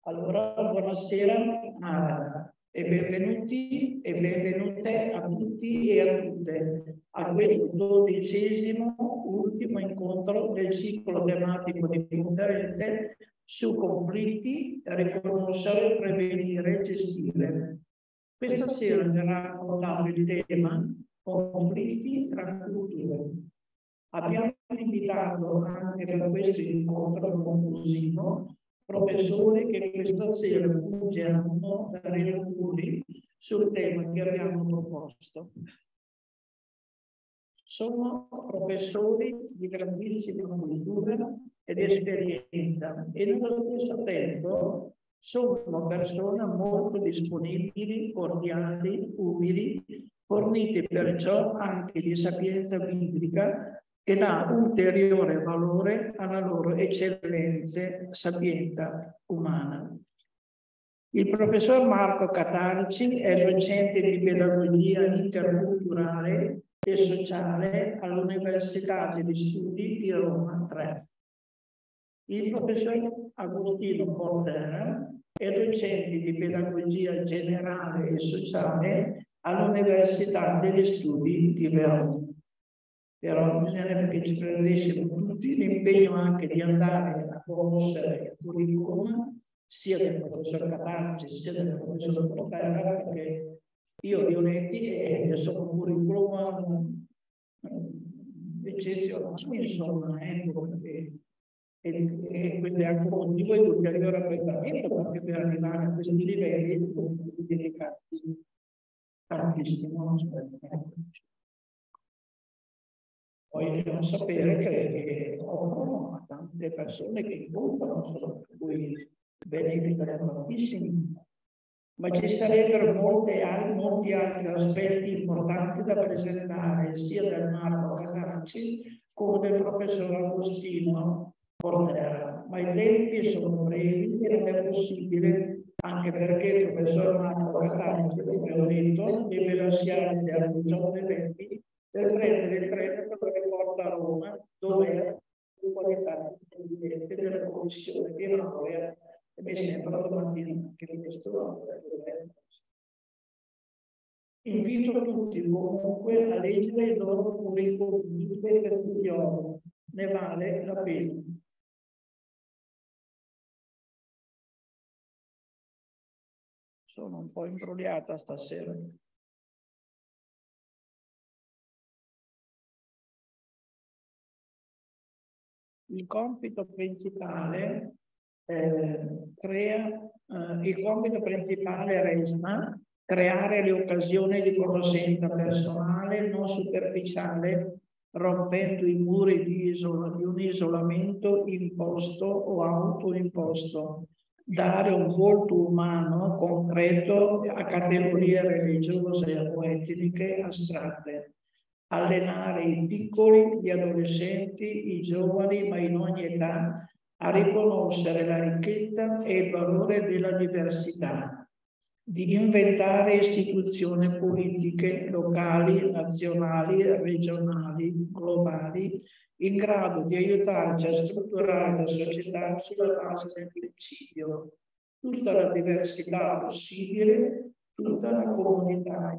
Allora, buonasera e benvenuti e benvenute a tutti e a tutte a questo 12° ultimo incontro del ciclo tematico di conferenze su conflitti, riconoscere, prevenire e gestire. Questa sera verrà affrontato il tema conflitti tra culture. Abbiamo invitato anche per questo incontro conclusivo professori che questa sera fungeranno da relatori sul tema che abbiamo proposto. Sono professori di grandissima cultura ed esperienza e nello stesso tempo sono persone molto disponibili, cordiali, umili, forniti perciò anche di sapienza biblica che dà ulteriore valore alla loro eccellenza sapienza umana. Il professor Marco Catarci è docente di pedagogia interculturale e sociale all'Università degli Studi di Roma 3. Il professor Agostino Portera è docente di pedagogia generale e sociale all'Università degli Studi di Verona. Però bisognerebbe che ci prendessimo tutti l'impegno anche di andare a conoscere il curriculum sia del professor Catarci sia del professor Portera, perché io li ho letti e sono un curriculum eccezionale, insomma, e questo è anche un motivo di ulteriore apprezzamento anche per arrivare a questi livelli dedicati tantissimo. Poi dobbiamo sapere che offrono a tante persone che incontrano, per cui beneficano tantissimo. Ma ci sarebbero molti altri aspetti importanti da presentare, sia del Marco Catarci come del professor Agostino Portera. Ma i tempi sono brevi e non è possibile, anche perché il professor Marco Catarci, come ho detto, deve lasciare alle 18:20 per prendere il treno che lo porta a Roma, dove è in qualità di presidente della commissione di laurea. E mi sembra domattina che questo invito tutti comunque a leggere il loro curriculum per studiare, ne vale la pena. Sono un po' imbrogliata stasera. Il compito principale resta creare le occasioni di conoscenza personale non superficiale, rompendo i muri di un isolamento imposto o autoimposto, dare un volto umano concreto a categorie religiose o etniche astratte. Allenare i piccoli, gli adolescenti, i giovani, ma in ogni età, a riconoscere la ricchezza e il valore della diversità, di inventare istituzioni politiche locali, nazionali, regionali, globali, in grado di aiutarci a strutturare la società sulla base del principio. Tutta la diversità possibile, tutta la comunità.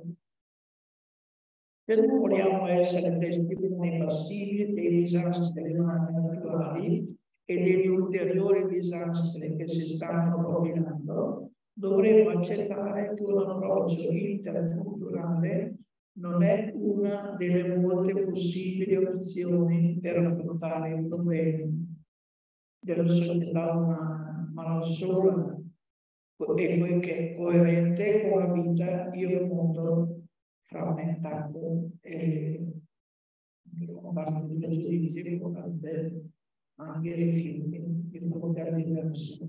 Se non vogliamo essere testimoni passivi dei disastri naturali e degli ulteriori disastri che si stanno profilando, dovremmo accettare che un approccio interculturale non è una delle molte possibili opzioni per affrontare i problemi della società umana, ma non solo, e poiché è coerente con la vita di un mondo frammentato e con tanti pregiudizi, con tante anche rifiuti di poter diverso.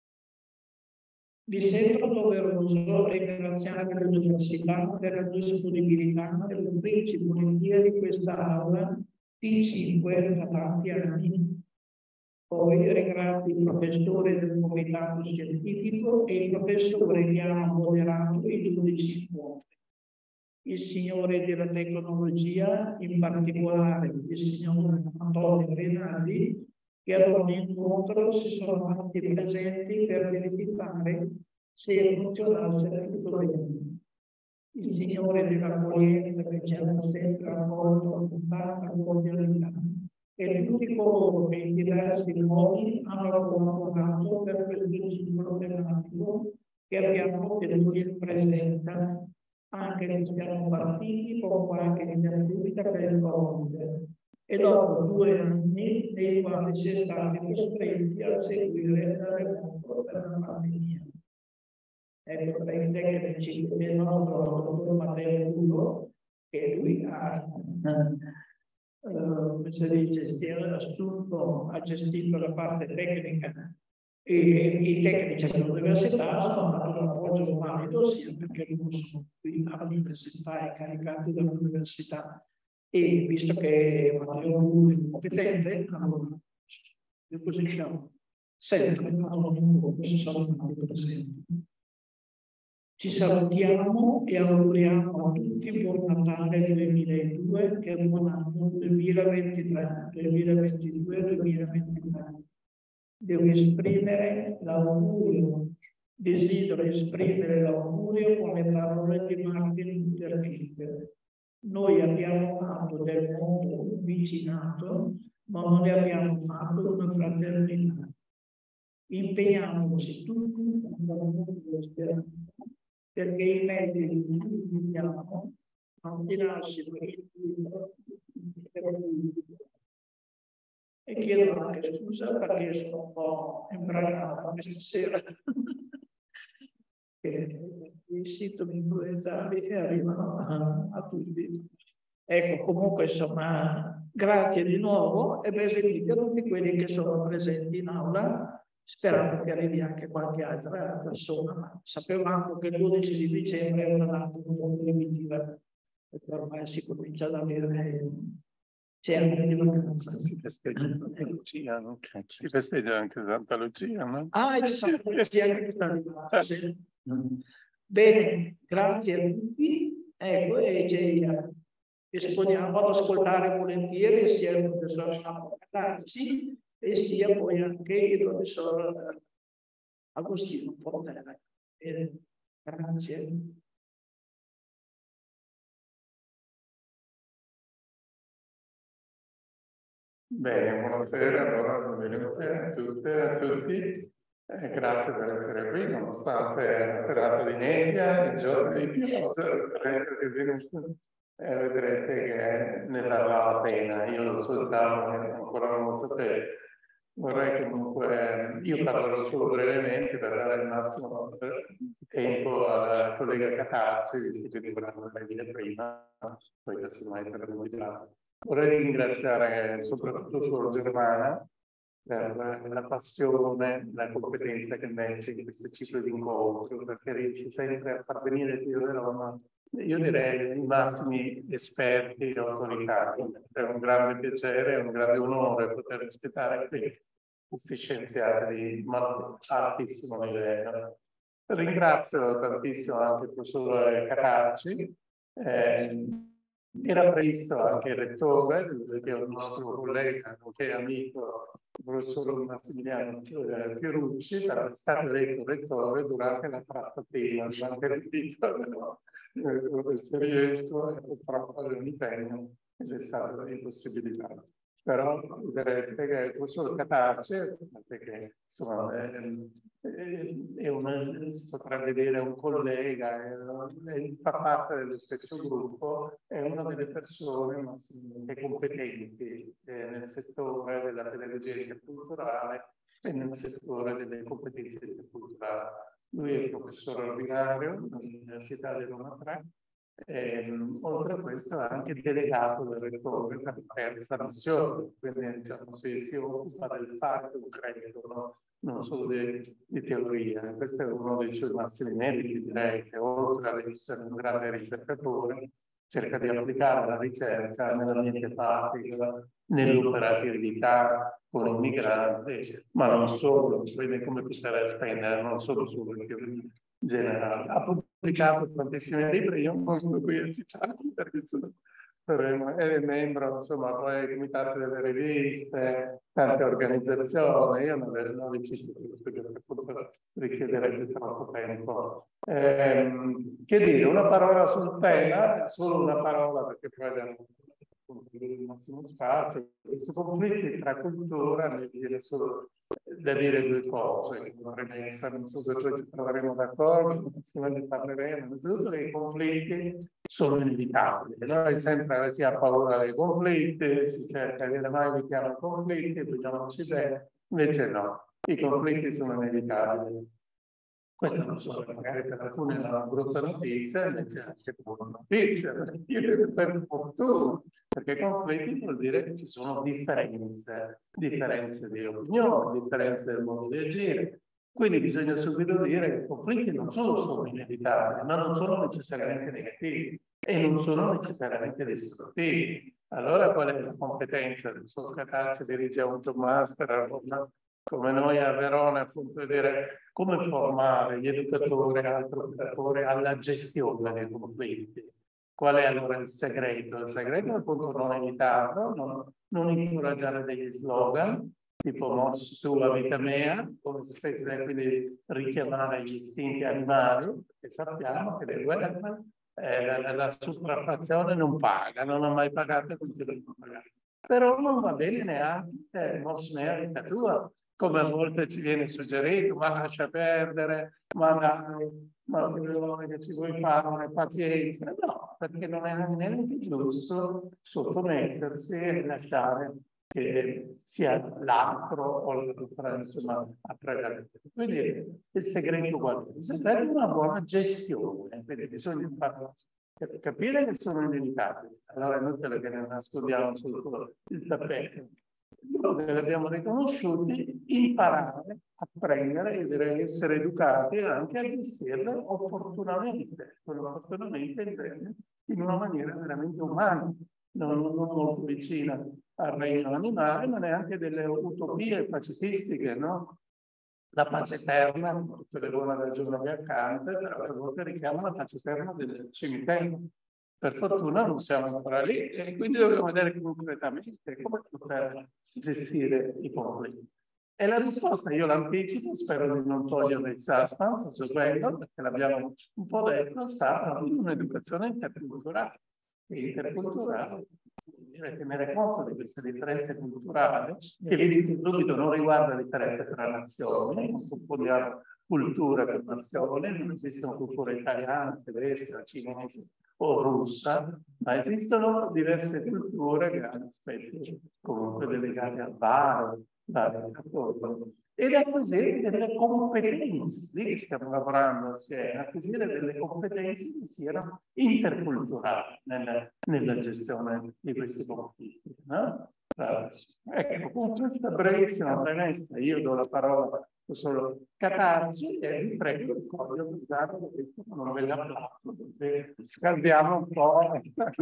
Mi sembra doveroso ringraziare l'Università per la disponibilità e l'ufficio volentieri di questa aula T5 da tanti anni. Poi ringrazio il professore del comitato scientifico e il professore che ha moderato i 12 incontri. Il signore della tecnologia, in particolare il signor Antonio Rinaldi, che ad ogni incontro si sono fatti presenti per verificare se funzionasse tutto bene. Il Signore dell'accoglienza che ci hanno sempre accolto con tanta cordialità e tutti coloro che in diversi modi hanno collaborato per questo ciclo tematico che abbiamo tenuto in presenza, anche se siamo partiti con qualche intervista per il Covid e dopo 2 anni nei quali si è stati costretti a seguire la remoto per la pandemia. Ecco, tra i tecnici del nostro dottor Matteo Ugo, che lui ha, come si dice, si è assunto, ha gestito la parte tecnica e i tecnici dell'università sono dato un appoggio valido sia perché non sono qui all'università e caricati dall'università e visto che Matteo Ugo è competente, allora così siamo sempre si sono stati presenti. Ci salutiamo e auguriamo a tutti buon Natale 2002 e buon anno 2023. Devo esprimere l'augurio, desidero esprimere l'augurio con le parole di Martin Luther King. Noi abbiamo fatto del mondo un vicinato, ma non ne abbiamo fatto una fraternità. Impegniamoci tutti perché i mezzi che utilizziamo non si lasciano e chiedo anche scusa perché sono un po' imbranato questa sera che i sintomi influenzali arrivano a tutti. Ecco, comunque insomma, grazie di nuovo e benvenuti a tutti quelli che sono presenti in aula, sperando che arrivi anche qualche altra persona, ma sapevamo che il 12 di dicembre è una data molto primitiva, perché ormai si comincia ad avere certi di vacanza. Si festeggia Santa Lucia, no? Si festeggia anche Santa Lucia, no? Ah, e Santa Lucia anche che sta arrivando, sì. Bene, grazie a tutti. Ecco, e ci disponiamo ad ascoltare volentieri sia il professor Catarsi e sia poi anche il professor Agostino Portera. Grazie. Bene, buonasera, allora benvenuti a tutte e a tutti. Grazie per essere qui, nonostante la serata di nebbia, il giorno di pioggia, vedrete che ne varrà la pena. Io lo so già, ma ancora non lo sapete. Vorrei comunque, io parlerò solo brevemente per dare il massimo tempo al collega Catarci, visto che dovranno venire prima, poi casomai per la. Vorrei ringraziare soprattutto Suor Germana per la passione, la competenza che mette in questo ciclo di incontro, perché riesce sempre a far venire il Dio Roma, io direi i massimi esperti e autorità. È un grande piacere, è un grande onore poter ospitare qui questi scienziati di altissimo livello. Ringrazio tantissimo anche il professor Catarci. Era previsto anche il rettore, che è un nostro collega, nonché amico, il professor Massimiliano Fiorucci, però è stato eletto rettore durante la trattativa, durante il rito, se riesco, purtroppo è un impegno ed è stata impossibilitata. Però vedrete che il professor Catarci, perché insomma si potrebbe dire un collega, fa parte dello stesso gruppo, è una delle persone competenti nel settore della pedagogia interculturale e nel settore delle competenze interculturali. Lui è professore ordinario all'Università di Roma 3. Oltre a questo è anche delegato del rettore per la terza missione, quindi diciamo, si occupa del fare concreto, no? Non solo di teoria. Questo è uno dei suoi massimi meriti, direi, che oltre ad essere un grande ricercatore, cerca di applicare la ricerca nell'ambiente pratico, nell'operatività con i migranti, ma non solo, vede come poter spendere, non solo sulle teorie generali. Ha pubblicato tantissimi libri, io non sto qui a citarli perché sono È membro, insomma, poi del comitato delle riviste, tante organizzazioni, io non le cito perché appunto richiederebbe troppo tempo. Che dire, una parola sul tema, solo una parola perché poi abbiamo il massimo spazio. Questi conflitti tra cultura mi viene solo da dire due cose, una premessa, non so se poi ci troveremo d'accordo, se ne parleremo. Innanzitutto che i conflitti sono inevitabili, noi sempre si ha paura dei conflitti, si cerca di mai evitare i conflitti, vogliamoci bene, invece no, i conflitti sono inevitabili. Questa non so, magari per alcuni è una brutta notizia, invece è anche buona notizia, per fortuna, perché conflitti vuol dire che ci sono differenze di opinione, differenze del modo di agire. Quindi bisogna subito dire che i conflitti non sono inevitabili, ma non sono necessariamente negativi e non sono necessariamente distruttivi. Allora qual è la competenza del suo capace dirige un master come noi a Verona, appunto, vedere come formare gli educatori e altri educatori alla gestione dei conflitti. Qual è allora il segreto? Il segreto è appunto non evitarlo, non incoraggiare degli slogan, tipo mors tua vita mea, come spesso quindi richiamare gli istinti animali, perché sappiamo che le guerre, la sopraffazione non paga, non ha mai pagato e continua a pagare. Però non va bene neanche mors mea vita tua, come a volte ci viene suggerito, ma lascia perdere, ma dai, ma che ci vuoi fare, pazienza. No, perché non è neanche giusto sottomettersi e lasciare che sia l'altro o l'altra, insomma, a prevalere. Quindi il segreto qual è? Il segreto è una buona gestione, quindi bisogna capire che sono inevitabili. Allora è inutile che ne nascondiamo sotto il tappeto. Dopo che li abbiamo riconosciuti, imparare, apprendere e direi essere educati anche a gestirle opportunamente, in una maniera veramente umana, non molto vicina al regno animale, ma neanche delle utopie pacifistiche, no? La pace eterna, tutte le buone ragioni che accante, però a volte richiama la pace eterna del cimitero. Per fortuna non siamo ancora lì e quindi dobbiamo vedere concretamente come poter gestire i conflitti. E la risposta io l'anticipo, spero di non togliere il suspense su quello, perché l'abbiamo un po' detto, sta in un'educazione interculturale. E interculturale vuol dire tenere conto di queste differenze culturali, che vi dico subito non riguarda differenze tra nazioni, non confondiamo cultura per nazione, non esistono culture italiane, tedesche, cinesi o russa, ma esistono diverse culture che hanno aspetti comunque legati al vari fattori. Ed acquisire delle competenze, lì stiamo lavorando assieme, acquisire delle competenze che siano interculturali nella gestione di questi conflitti. No? Ecco, con questa brevissima premessa io do la parola solo Catarci e vi prego di cogliere questo non ve l'applauso, così scaldiamo un po'.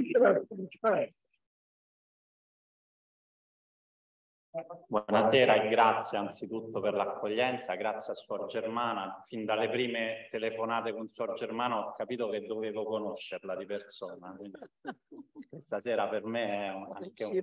Buonasera e grazie anzitutto per l'accoglienza, grazie a Suor Germana. Fin dalle prime telefonate con Suor Germana ho capito che dovevo conoscerla di persona. Quindi questa sera per me è anche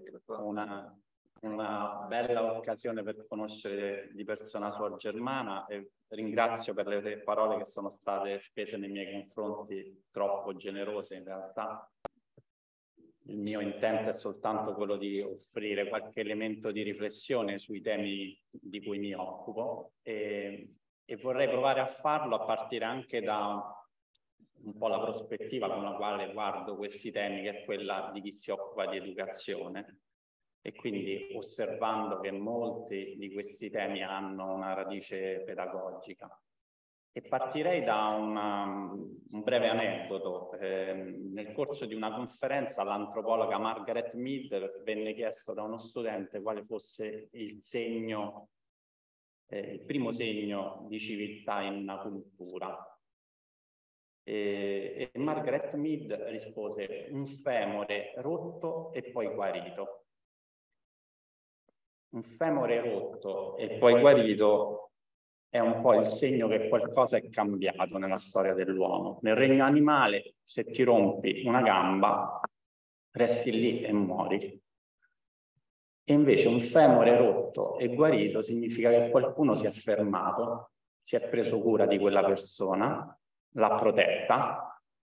una bella occasione per conoscere di persona Suor Germana e ringrazio per le parole che sono state spese nei miei confronti, troppo generose in realtà. Il mio intento è soltanto quello di offrire qualche elemento di riflessione sui temi di cui mi occupo e vorrei provare a farlo a partire anche da un po' la prospettiva con la quale guardo questi temi, che è quella di chi si occupa di educazione. E quindi osservando che molti di questi temi hanno una radice pedagogica. E partirei da un breve aneddoto. Nel corso di una conferenza l'antropologa Margaret Mead venne chiesto da uno studente quale fosse il primo segno di civiltà in una cultura. E Margaret Mead rispose: un femore rotto e poi guarito. Un femore rotto e poi guarito è un po' il segno che qualcosa è cambiato nella storia dell'uomo. Nel regno animale, se ti rompi una gamba, resti lì e muori. E invece un femore rotto e guarito significa che qualcuno si è fermato, si è preso cura di quella persona, l'ha protetta,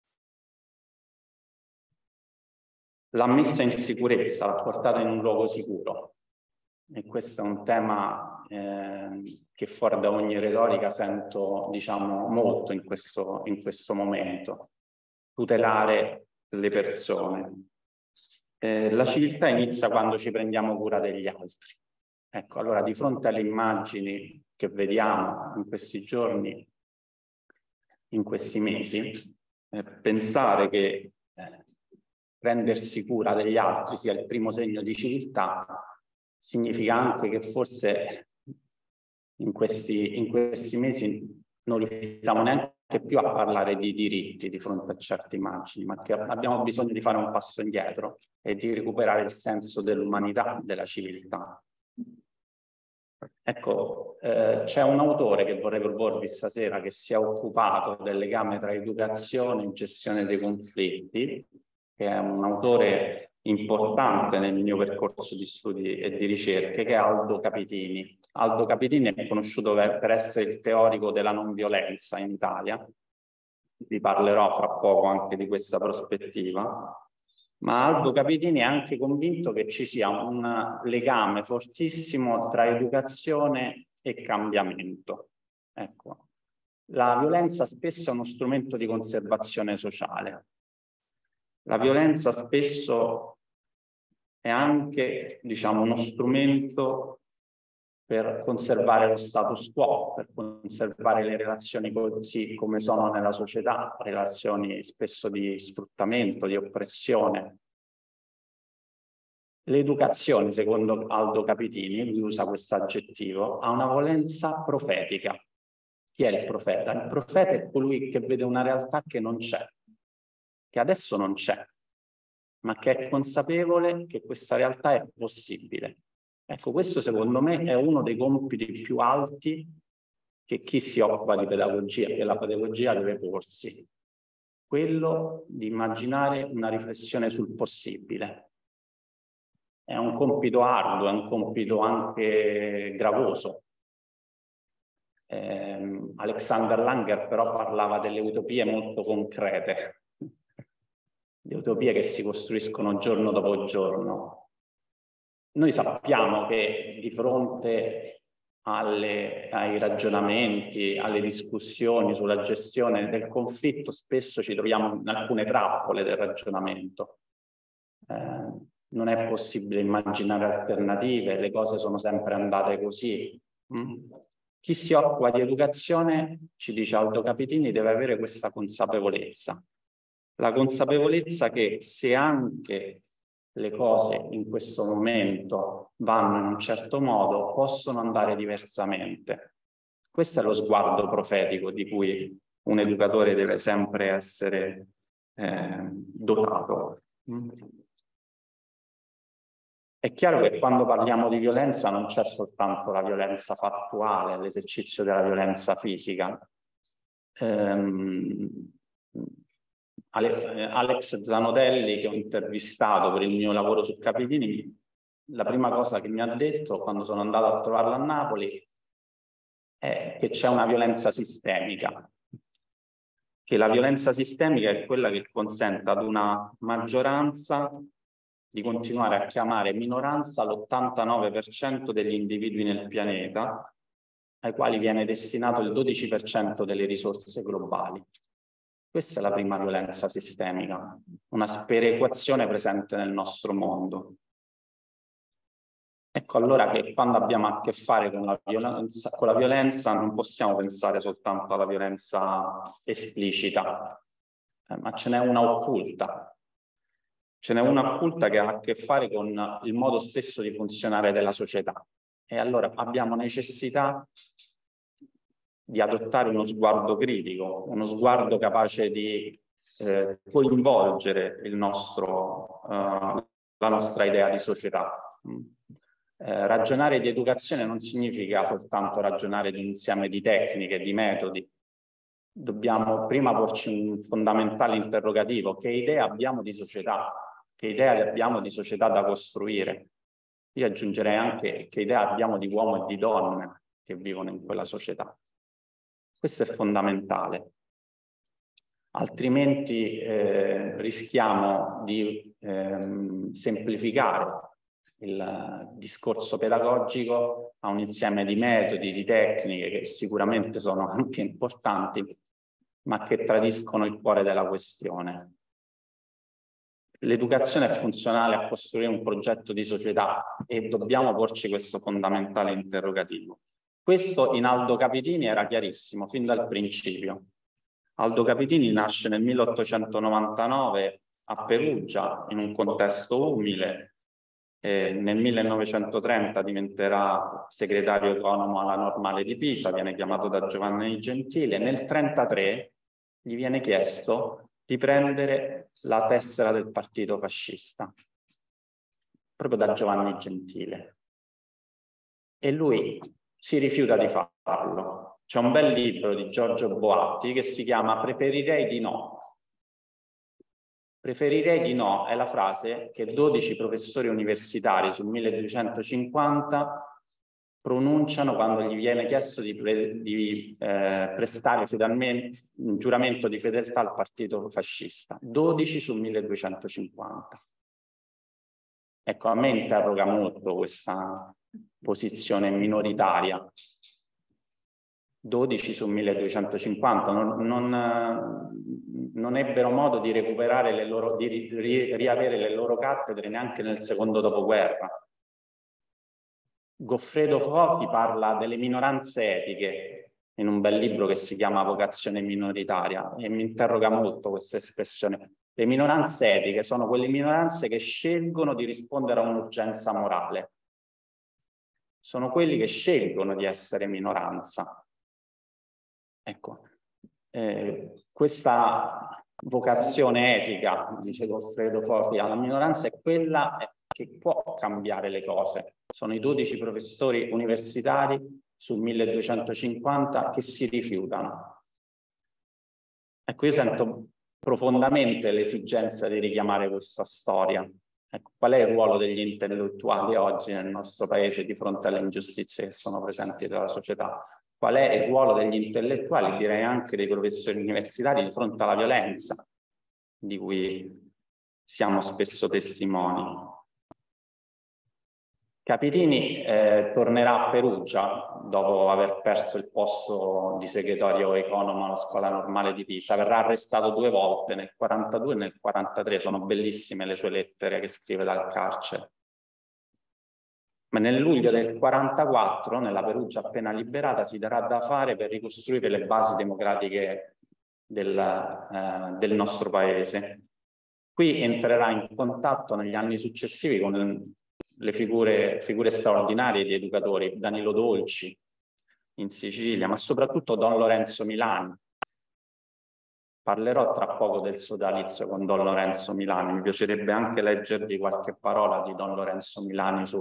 l'ha messa in sicurezza, l'ha portata in un luogo sicuro. E questo è un tema che fuori da ogni retorica sento, diciamo, molto in questo momento. Tutelare le persone. La civiltà inizia quando ci prendiamo cura degli altri. Ecco, allora di fronte alle immagini che vediamo in questi giorni, in questi mesi, pensare che prendersi cura degli altri sia il primo segno di civiltà significa anche che forse in questi mesi non riusciamo neanche più a parlare di diritti di fronte a certe immagini, ma che abbiamo bisogno di fare un passo indietro e di recuperare il senso dell'umanità, della civiltà. Ecco, c'è un autore che vorrei proporvi stasera che si è occupato del legame tra educazione e gestione dei conflitti, che è un autore importante nel mio percorso di studi e di ricerche, che è Aldo Capitini. Aldo Capitini è conosciuto per essere il teorico della non violenza in Italia. Vi parlerò fra poco anche di questa prospettiva. Ma Aldo Capitini è anche convinto che ci sia un legame fortissimo tra educazione e cambiamento. Ecco, la violenza spesso è uno strumento di conservazione sociale. La violenza spesso è anche, diciamo, uno strumento per conservare lo status quo, per conservare le relazioni così come sono nella società, relazioni spesso di sfruttamento, di oppressione. L'educazione, secondo Aldo Capitini, lui usa questo aggettivo, ha una valenza profetica. Chi è il profeta? Il profeta è colui che vede una realtà che non c'è, che adesso non c'è, ma che è consapevole che questa realtà è possibile. Ecco, questo secondo me è uno dei compiti più alti che chi si occupa di pedagogia, che la pedagogia deve porsi. Quello di immaginare una riflessione sul possibile. È un compito arduo, è un compito anche gravoso. Alexander Langer però parlava delle utopie molto concrete, le utopie che si costruiscono giorno dopo giorno. Noi sappiamo che di fronte ai ragionamenti, alle discussioni sulla gestione del conflitto, spesso ci troviamo in alcune trappole del ragionamento. Non è possibile immaginare alternative, le cose sono sempre andate così. Chi si occupa di educazione, ci dice Aldo Capitini, deve avere questa consapevolezza. La consapevolezza che se anche le cose in questo momento vanno in un certo modo, possono andare diversamente. Questo è lo sguardo profetico di cui un educatore deve sempre essere dotato. È chiaro che quando parliamo di violenza non c'è soltanto la violenza fattuale, l'esercizio della violenza fisica. Alex Zanotelli, che ho intervistato per il mio lavoro su Capitini, la prima cosa che mi ha detto quando sono andato a trovarlo a Napoli è che c'è una violenza sistemica, che la violenza sistemica è quella che consente ad una maggioranza di continuare a chiamare minoranza l'89% degli individui nel pianeta, ai quali viene destinato il 12% delle risorse globali. Questa è la prima violenza sistemica, una sperequazione presente nel nostro mondo. Ecco allora che quando abbiamo a che fare con la violenza non possiamo pensare soltanto alla violenza esplicita, ma ce n'è una occulta. Ce n'è una occulta che ha a che fare con il modo stesso di funzionare della società. E allora abbiamo necessità di adottare uno sguardo critico, uno sguardo capace di coinvolgere la nostra idea di società. Ragionare di educazione non significa soltanto ragionare di un insieme di tecniche, di metodi. Dobbiamo prima porci un fondamentale interrogativo: che idea abbiamo di società? che idea abbiamo di società da costruire. Io aggiungerei anche che idea abbiamo di uomo e di donne che vivono in quella società. Questo è fondamentale. Altrimenti rischiamo di semplificare il discorso pedagogico a un insieme di metodi, di tecniche che sicuramente sono anche importanti, ma che tradiscono il cuore della questione. L'educazione è funzionale a costruire un progetto di società e dobbiamo porci questo fondamentale interrogativo. Questo in Aldo Capitini era chiarissimo fin dal principio. Aldo Capitini nasce nel 1899 a Perugia, in un contesto umile. Nel 1930 diventerà segretario economo alla Normale di Pisa, viene chiamato da Giovanni Gentile. Nel 1933 gli viene chiesto di prendere la tessera del partito fascista, proprio da Giovanni Gentile. E lui si rifiuta di farlo. C'è un bel libro di Giorgio Boatti che si chiama Preferirei di no. Preferirei di no è la frase che 12 professori universitari sul 1250 pronunciano quando gli viene chiesto di prestare un giuramento di fedeltà al partito fascista. 12 sul 1250. Ecco, a me interroga molto questa posizione minoritaria. 12 su 1250 non ebbero modo di recuperare le loro, di riavere le loro cattedre neanche nel secondo dopoguerra. Goffredo Fofi parla delle minoranze etiche in un bel libro che si chiama Vocazione minoritaria e mi interroga molto questa espressione. Le minoranze etiche sono quelle minoranze che scelgono di rispondere a un'urgenza morale. Sono quelli che scelgono di essere minoranza. Ecco, questa vocazione etica, dice Goffredo Fofi, alla minoranza è quella che può cambiare le cose. Sono i 12 professori universitari sul 1250 che si rifiutano. Ecco, io sento profondamente l'esigenza di richiamare questa storia. Ecco, qual è il ruolo degli intellettuali oggi nel nostro paese di fronte alle ingiustizie che sono presenti nella società? Qual è il ruolo degli intellettuali, direi anche dei professori universitari, di fronte alla violenza di cui siamo spesso testimoni? Capitini tornerà a Perugia dopo aver perso il posto di segretario economo alla Scuola Normale di Pisa. Verrà arrestato 2 volte, nel 1942 e nel 1943. Sono bellissime le sue lettere che scrive dal carcere. Ma nel luglio del 1944, nella Perugia appena liberata, si darà da fare per ricostruire le basi democratiche del nostro paese. Qui entrerà in contatto negli anni successivi con le figure straordinarie di educatori, Danilo Dolci in Sicilia, ma soprattutto Don Lorenzo Milani. Parlerò tra poco del sodalizio con Don Lorenzo Milani. Mi piacerebbe anche leggervi qualche parola di Don Lorenzo Milani sul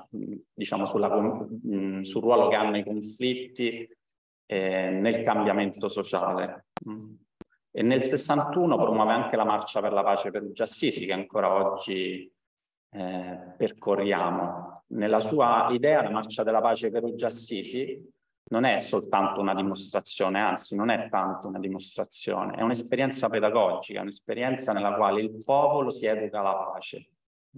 ruolo che hanno i conflitti nel cambiamento sociale. E nel 61 promuove anche la Marcia per la Pace Perugia-Assisi, che ancora oggi percorriamo. Nella sua idea, la Marcia della Pace Perugia-Assisi non è soltanto una dimostrazione, anzi non è tanto una dimostrazione, è un'esperienza pedagogica, un'esperienza nella quale il popolo si educa alla pace.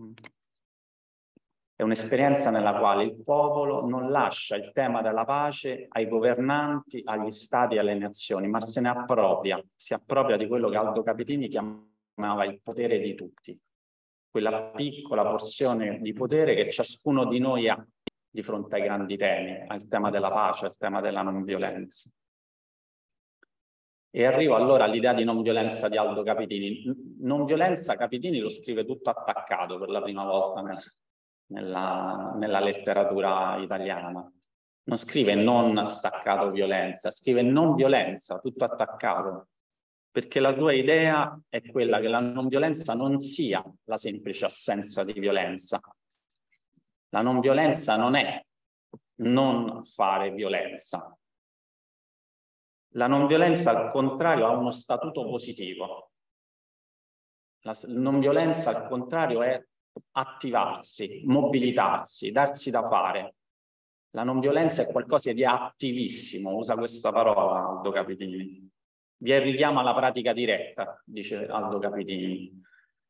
È un'esperienza nella quale il popolo non lascia il tema della pace ai governanti, agli stati e alle nazioni, ma se ne appropria, si appropria di quello che Aldo Capitini chiamava il potere di tutti, quella piccola porzione di potere che ciascuno di noi ha di fronte ai grandi temi, al tema della pace, al tema della non violenza. E arrivo allora all'idea di non violenza di Aldo Capitini. Non violenza, Capitini lo scrive tutto attaccato per la prima volta nella letteratura italiana. Non scrive non staccato violenza, scrive non violenza, tutto attaccato. Perché la sua idea è quella che la non violenza non sia la semplice assenza di violenza. La non violenza non è non fare violenza. La non violenza, al contrario, ha uno statuto positivo. La non violenza, al contrario, è attivarsi, mobilitarsi, darsi da fare. La non violenza è qualcosa di attivissimo, usa questa parola Aldo Capitini. Vi è richiamo alla pratica diretta, dice Aldo Capitini,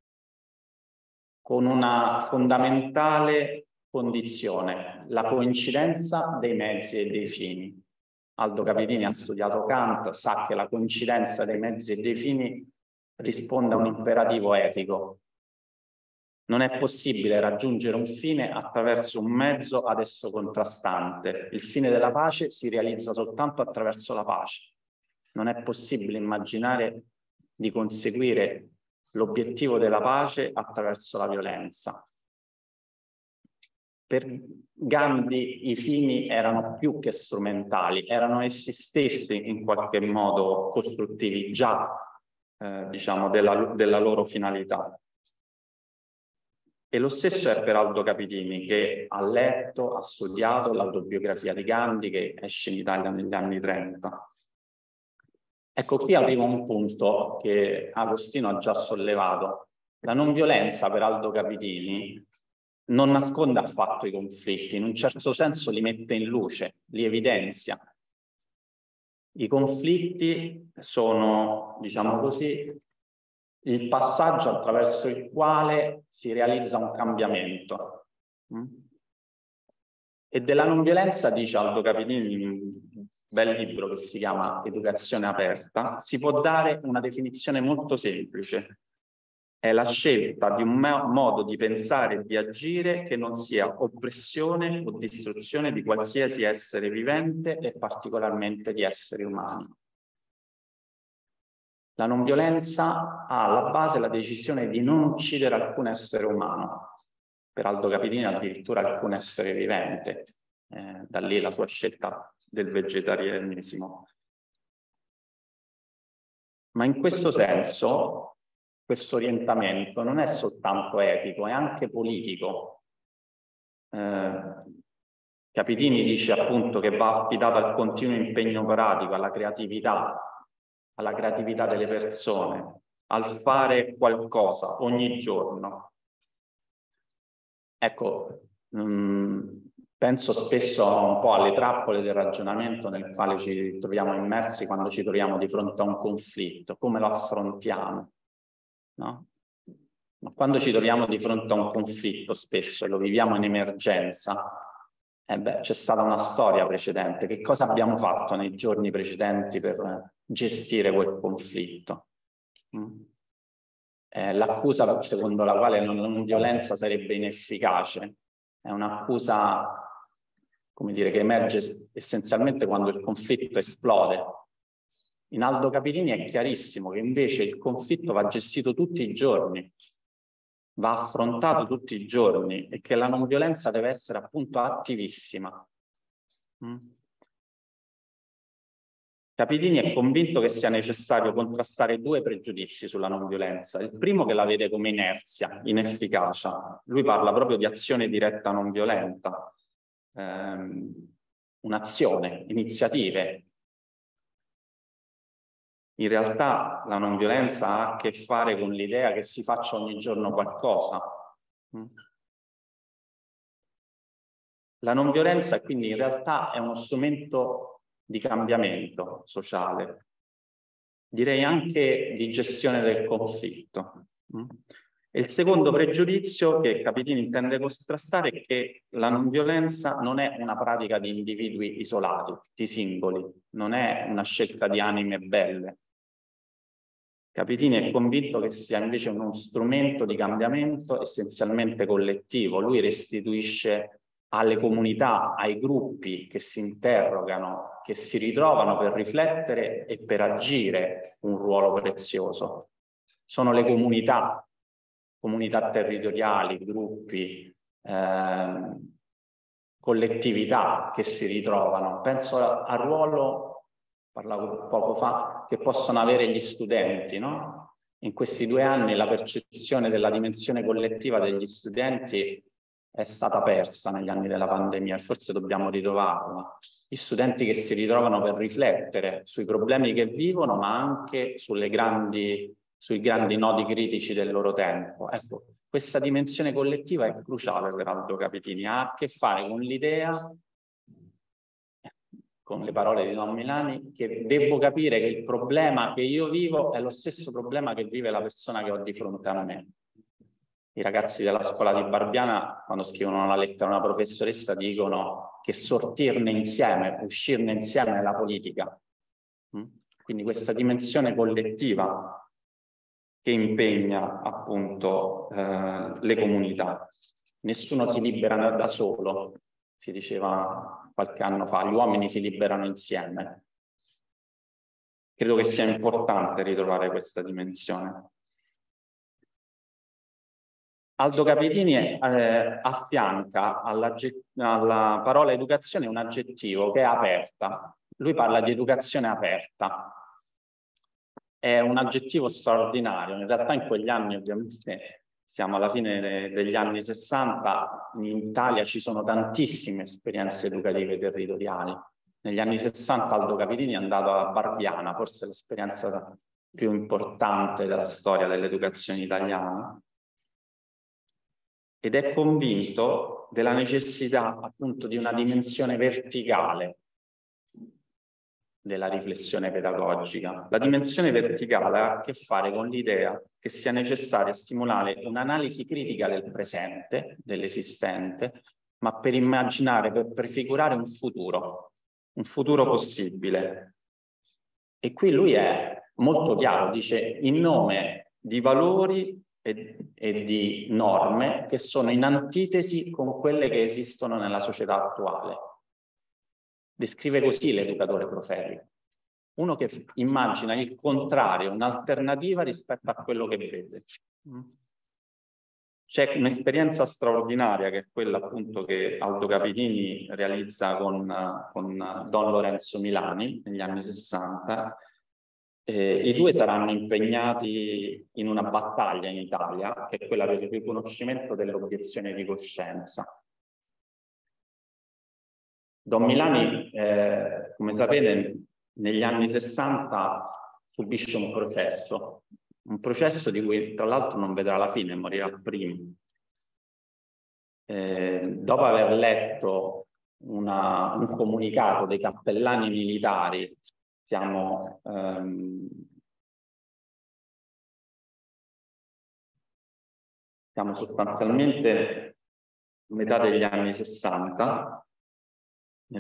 con una fondamentale condizione, la coincidenza dei mezzi e dei fini. Aldo Capitini ha studiato Kant, sa che la coincidenza dei mezzi e dei fini risponde a un imperativo etico. Non è possibile raggiungere un fine attraverso un mezzo ad esso contrastante. Il fine della pace si realizza soltanto attraverso la pace. Non è possibile immaginare di conseguire l'obiettivo della pace attraverso la violenza. Per Gandhi i fini erano più che strumentali, erano essi stessi in qualche modo costruttivi già, diciamo, della loro finalità. E lo stesso è per Aldo Capitini, che ha letto, ha studiato l'autobiografia di Gandhi, che esce in Italia negli anni 30. Ecco, qui arriva un punto che Agostino ha già sollevato. La non violenza per Aldo Capitini non nasconde affatto i conflitti, in un certo senso li mette in luce, li evidenzia. I conflitti sono, diciamo così, il passaggio attraverso il quale si realizza un cambiamento. E della non violenza, dice Aldo Capitini in un bel libro che si chiama Educazione aperta, si può dare una definizione molto semplice. È la scelta di un modo di pensare e di agire che non sia oppressione o distruzione di qualsiasi essere vivente e particolarmente di esseri umani. La non violenza ha alla base la decisione di non uccidere alcun essere umano, per Aldo Capitini addirittura alcun essere vivente, da lì la sua scelta del vegetarianesimo. Ma in questo senso, questo orientamento non è soltanto etico, è anche politico. Capitini dice appunto che va affidato al continuo impegno pratico, alla creatività delle persone, al fare qualcosa ogni giorno. Ecco, penso spesso un po' alle trappole del ragionamento nel quale ci troviamo immersi quando ci troviamo di fronte a un conflitto, come lo affrontiamo, no? Ma quando ci troviamo di fronte a un conflitto spesso e lo viviamo in emergenza, c'è stata una storia precedente. Che cosa abbiamo fatto nei giorni precedenti per gestire quel conflitto? L'accusa secondo la quale la non violenza sarebbe inefficace è un'accusa, come dire, che emerge essenzialmente quando il conflitto esplode. In Aldo Capitini è chiarissimo che invece il conflitto va gestito tutti i giorni, va affrontato tutti i giorni e che la non violenza deve essere appunto attivissima. Capitini è convinto che sia necessario contrastare due pregiudizi sulla non violenza. Il primo che la vede come inerzia, inefficacia. Lui parla proprio di azione diretta non violenta, un'azione, iniziative. In realtà la non violenza ha a che fare con l'idea che si faccia ogni giorno qualcosa. La non violenza quindi in realtà è uno strumento di cambiamento sociale, direi anche di gestione del conflitto. E il secondo pregiudizio che Capitini intende contrastare è che la non violenza non è una pratica di individui isolati, di singoli, non è una scelta di anime belle. Capitini è convinto che sia invece uno strumento di cambiamento essenzialmente collettivo. Lui restituisce alle comunità, ai gruppi che si interrogano, che si ritrovano per riflettere e per agire un ruolo prezioso. Sono le comunità territoriali, gruppi, collettività che si ritrovano. Penso al ruolo, parlavo poco fa, che possono avere gli studenti, no? In questi 2 anni la percezione della dimensione collettiva degli studenti è stata persa negli anni della pandemia e forse dobbiamo ritrovarla. Gli studenti che si ritrovano per riflettere sui problemi che vivono, ma anche sulle grandi sui grandi nodi critici del loro tempo. Ecco, questa dimensione collettiva è cruciale per Aldo Capitini, ha a che fare con l'idea, con le parole di Don Milani, che devo capire che il problema che io vivo è lo stesso problema che vive la persona che ho di fronte a me. I ragazzi della scuola di Barbiana, quando scrivono una lettera a una professoressa, dicono che sortirne insieme, uscirne insieme è la politica. Quindi questa dimensione collettiva che impegna appunto le comunità. Nessuno si libera da solo, si diceva qualche anno fa, gli uomini si liberano insieme. Credo che sia importante ritrovare questa dimensione. Aldo Capitini affianca alla parola educazione un aggettivo che è aperta. Lui parla di educazione aperta. È un aggettivo straordinario. In realtà in quegli anni, ovviamente, siamo alla fine degli anni 60, in Italia ci sono tantissime esperienze educative territoriali. Negli anni 60 Aldo Capitini è andato a Barbiana, forse l'esperienza più importante della storia dell'educazione italiana, ed è convinto della necessità appunto di una dimensione verticale della riflessione pedagogica. La dimensione verticale ha a che fare con l'idea che sia necessario stimolare un'analisi critica del presente, dell'esistente, ma per immaginare, per prefigurare un futuro possibile. E qui lui è molto chiaro, dice in nome di valori e di norme che sono in antitesi con quelle che esistono nella società attuale. Descrive così l'educatore profetico, uno che immagina il contrario, un'alternativa rispetto a quello che vede. C'è un'esperienza straordinaria che è quella appunto che Aldo Capitini realizza con Don Lorenzo Milani negli anni 60. I due saranno impegnati in una battaglia in Italia, che è quella del riconoscimento dell'obiezione di coscienza. Don Milani, come sapete, negli anni 60 subisce un processo di cui tra l'altro non vedrà la fine, morirà prima. Dopo aver letto un comunicato dei cappellani militari, siamo sostanzialmente a metà degli anni 60, nel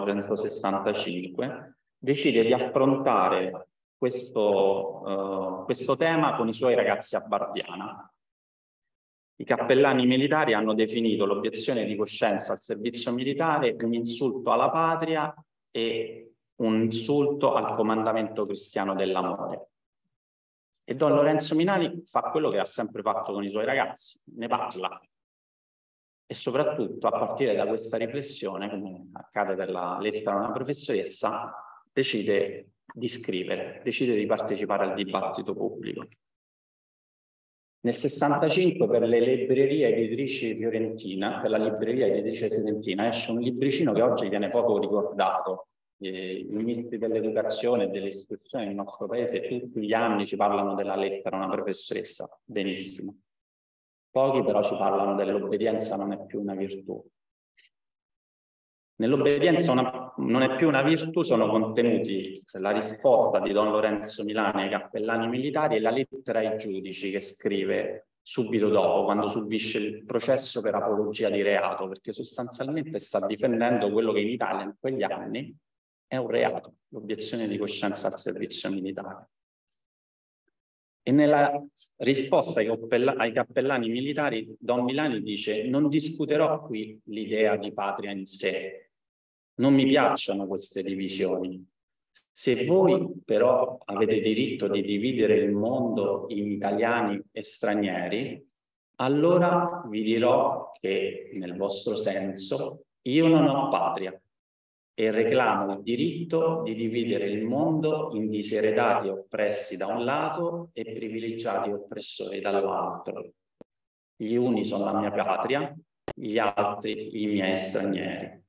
1965, decide di affrontare questo tema con i suoi ragazzi a Barbiana. I cappellani militari hanno definito l'obiezione di coscienza al servizio militare un insulto alla patria e un insulto al comandamento cristiano dell'amore. E Don Lorenzo Milani fa quello che ha sempre fatto con i suoi ragazzi, ne parla. E soprattutto, a partire da questa riflessione, come accade per la lettera a una professoressa, decide di scrivere, decide di partecipare al dibattito pubblico. Nel 65 per le librerie editrici fiorentina, per la libreria editrice fiorentina, esce un libricino che oggi viene poco ricordato. I ministri dell'educazione e dell'istruzione nel nostro paese tutti gli anni ci parlano della lettera a una professoressa, benissimo. Pochi però ci parlano dell'obbedienza non è più una virtù. Nell'obbedienza non è più una virtù sono contenuti la risposta di Don Lorenzo Milani ai cappellani militari e la lettera ai giudici che scrive subito dopo, quando subisce il processo per apologia di reato, perché sostanzialmente sta difendendo quello che in Italia in quegli anni è un reato, l'obiezione di coscienza al servizio militare. E nella risposta ai cappellani militari, Don Milani dice: non discuterò qui l'idea di patria in sé, non mi piacciono queste divisioni. Se voi però avete diritto di dividere il mondo in italiani e stranieri, allora vi dirò che nel vostro senso io non ho patria e reclamo il diritto di dividere il mondo in diseredati e oppressi da un lato e privilegiati e oppressori dall'altro. Gli uni sono la mia patria, gli altri i miei stranieri.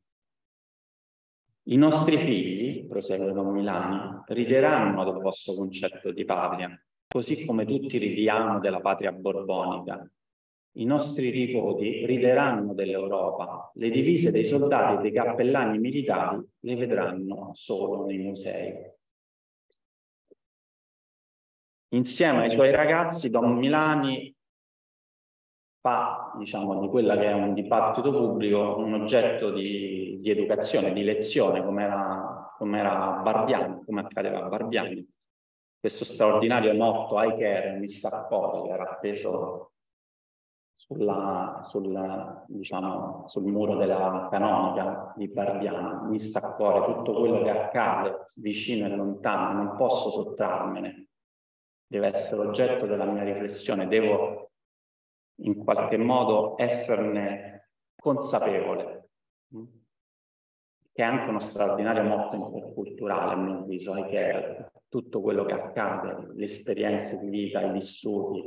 I nostri figli, prosegue Don Milani, rideranno del vostro concetto di patria, così come tutti ridiamo della patria borbonica. I nostri nipoti rideranno dell'Europa. Le divise dei soldati e dei cappellani militari le vedranno solo nei musei. Insieme ai suoi ragazzi, Don Milani fa, diciamo, di quella che è un dibattito pubblico un oggetto di educazione, di lezione, come era Barbiani, come accadeva a Barbiani. Questo straordinario motto "I care, mi sta a cuore", che era appeso diciamo, sul muro della canonica di Barbiani: "Mi sta a cuore tutto quello che accade vicino e lontano, non posso sottrarmene, deve essere oggetto della mia riflessione, devo in qualche modo esserne consapevole", che è anche uno straordinario motto interculturale, a mio avviso, che è tutto quello che accade, le esperienze di vita, i vissuti,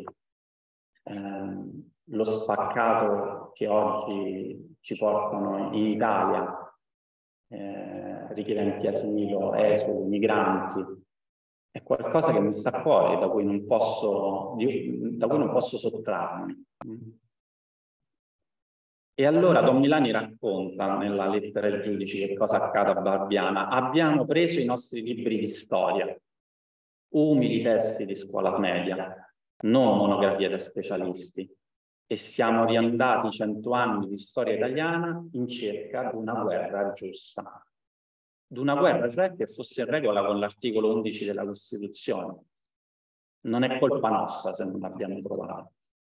lo spaccato che oggi ci portano in Italia, richiedenti asilo, esuli, migranti, è qualcosa che mi sta a cuore, da cui non posso sottrarmi. E allora Don Milani racconta nella lettera ai giudici che cosa accade a Barbiana. "Abbiamo preso i nostri libri di storia, umili testi di scuola media, non monografie da specialisti, e siamo riandati 100 anni di storia italiana in cerca di una guerra giusta". D'una guerra, cioè, che fosse in regola con l'articolo 11 della Costituzione. Non è colpa nostra se non l'abbiamo trovata.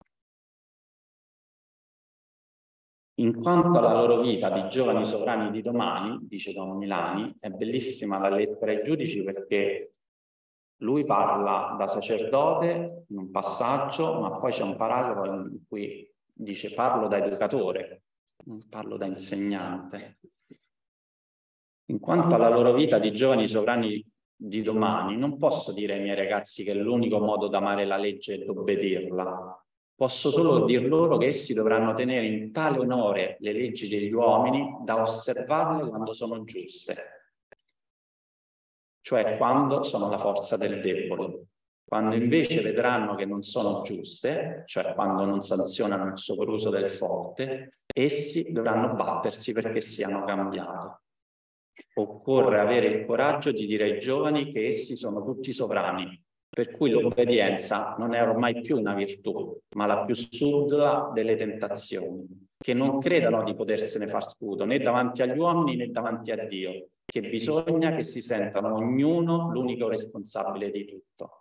In quanto alla loro vita di giovani sovrani di domani, dice Don Milani, è bellissima la lettera ai giudici perché lui parla da sacerdote in un passaggio, ma poi c'è un paragrafo in cui dice "parlo da educatore, parlo da insegnante". In quanto alla loro vita di giovani sovrani di domani, non posso dire ai miei ragazzi che l'unico modo d'amare la legge è d'obbedirla. Posso solo dir loro che essi dovranno tenere in tale onore le leggi degli uomini da osservarle quando sono giuste, cioè quando sono la forza del debole. Quando invece vedranno che non sono giuste, cioè quando non sanzionano il sopruso del forte, essi dovranno battersi perché siano cambiati. Occorre avere il coraggio di dire ai giovani che essi sono tutti sovrani, per cui l'obbedienza non è ormai più una virtù, ma la più subdola delle tentazioni, che non credano di potersene far scudo né davanti agli uomini né davanti a Dio, che bisogna che si sentano ognuno l'unico responsabile di tutto.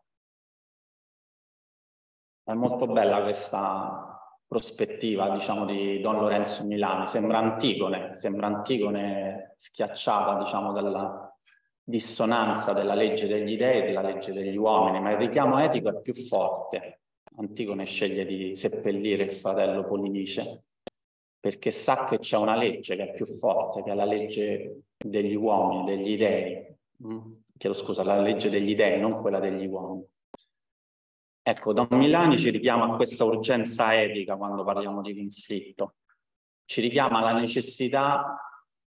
È molto bella questa prospettiva, diciamo, di Don Lorenzo Milani. Sembra Antigone schiacciata, diciamo, dalla dissonanza della legge degli dei e della legge degli uomini, ma il richiamo etico è più forte. Antigone sceglie di seppellire il fratello Polinice perché sa che c'è una legge che è più forte, che è la legge degli uomini, degli dei. Chiedo scusa, la legge degli dei, non quella degli uomini. Ecco, Don Milani ci richiama a questa urgenza etica quando parliamo di conflitto. Ci richiama alla necessità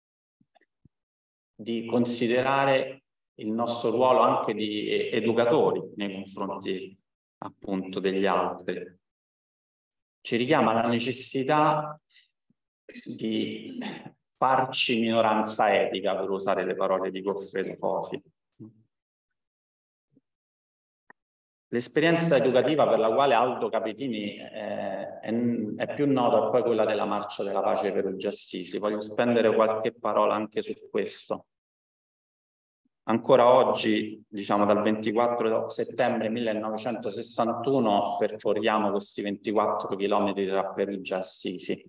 di considerare il nostro ruolo anche di educatori nei confronti, appunto, degli altri. Ci richiama alla necessità di farci minoranza etica, per usare le parole di Goffredo Fofi. L'esperienza educativa per la quale Aldo Capitini è più nota è poi quella della Marcia della Pace Perugia Assisi. Voglio spendere qualche parola anche su questo. Ancora oggi, diciamo dal 24 settembre 1961, percorriamo questi 24 chilometri tra Perugia e Assisi.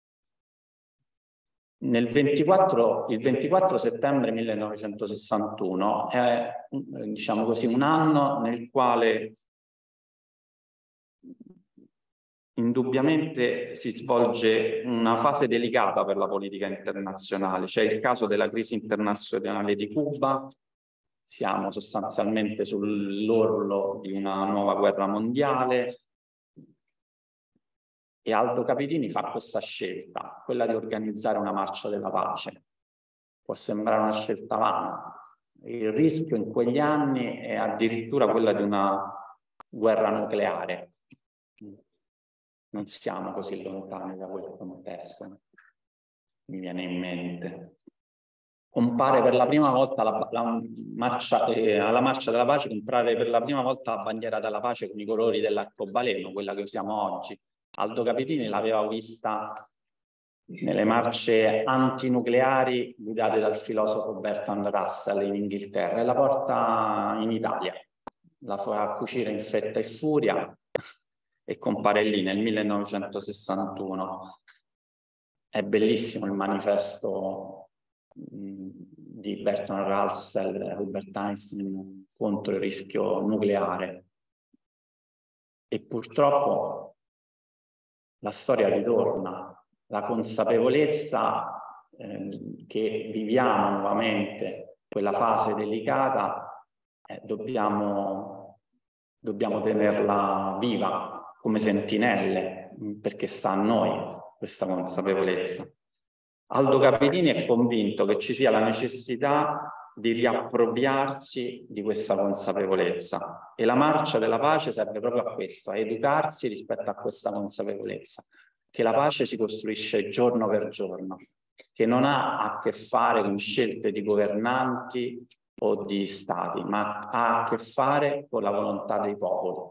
Il 24 settembre 1961 è, diciamo così, un anno nel quale indubbiamente si svolge una fase delicata per la politica internazionale. C'è il caso della crisi internazionale di Cuba, siamo sostanzialmente sull'orlo di una nuova guerra mondiale, e Aldo Capitini fa questa scelta, quella di organizzare una marcia della pace. Può sembrare una scelta vana. Il rischio in quegli anni è addirittura quella di una guerra nucleare. Non siamo così lontani da quel contesto, mi viene in mente. Compare per la prima volta alla marcia della pace, compare per la prima volta la bandiera della pace con i colori dell'arcobaleno, quella che usiamo oggi. Aldo Capitini l'aveva vista nelle marce antinucleari guidate dal filosofo Bertrand Russell in Inghilterra e la porta in Italia. La fa cucire in Fretta e Furia e compare lì nel 1961. È bellissimo il manifesto di Bertrand Russell e Albert Einstein contro il rischio nucleare. E purtroppo la storia ritorna. La consapevolezza che viviamo nuovamente quella fase delicata, dobbiamo tenerla viva come sentinelle, perché sta a noi questa consapevolezza. Aldo Capitini è convinto che ci sia la necessità di riappropriarsi di questa consapevolezza e la marcia della pace serve proprio a questo, a educarsi rispetto a questa consapevolezza, che la pace si costruisce giorno per giorno, che non ha a che fare con scelte di governanti o di stati, ma ha a che fare con la volontà dei popoli.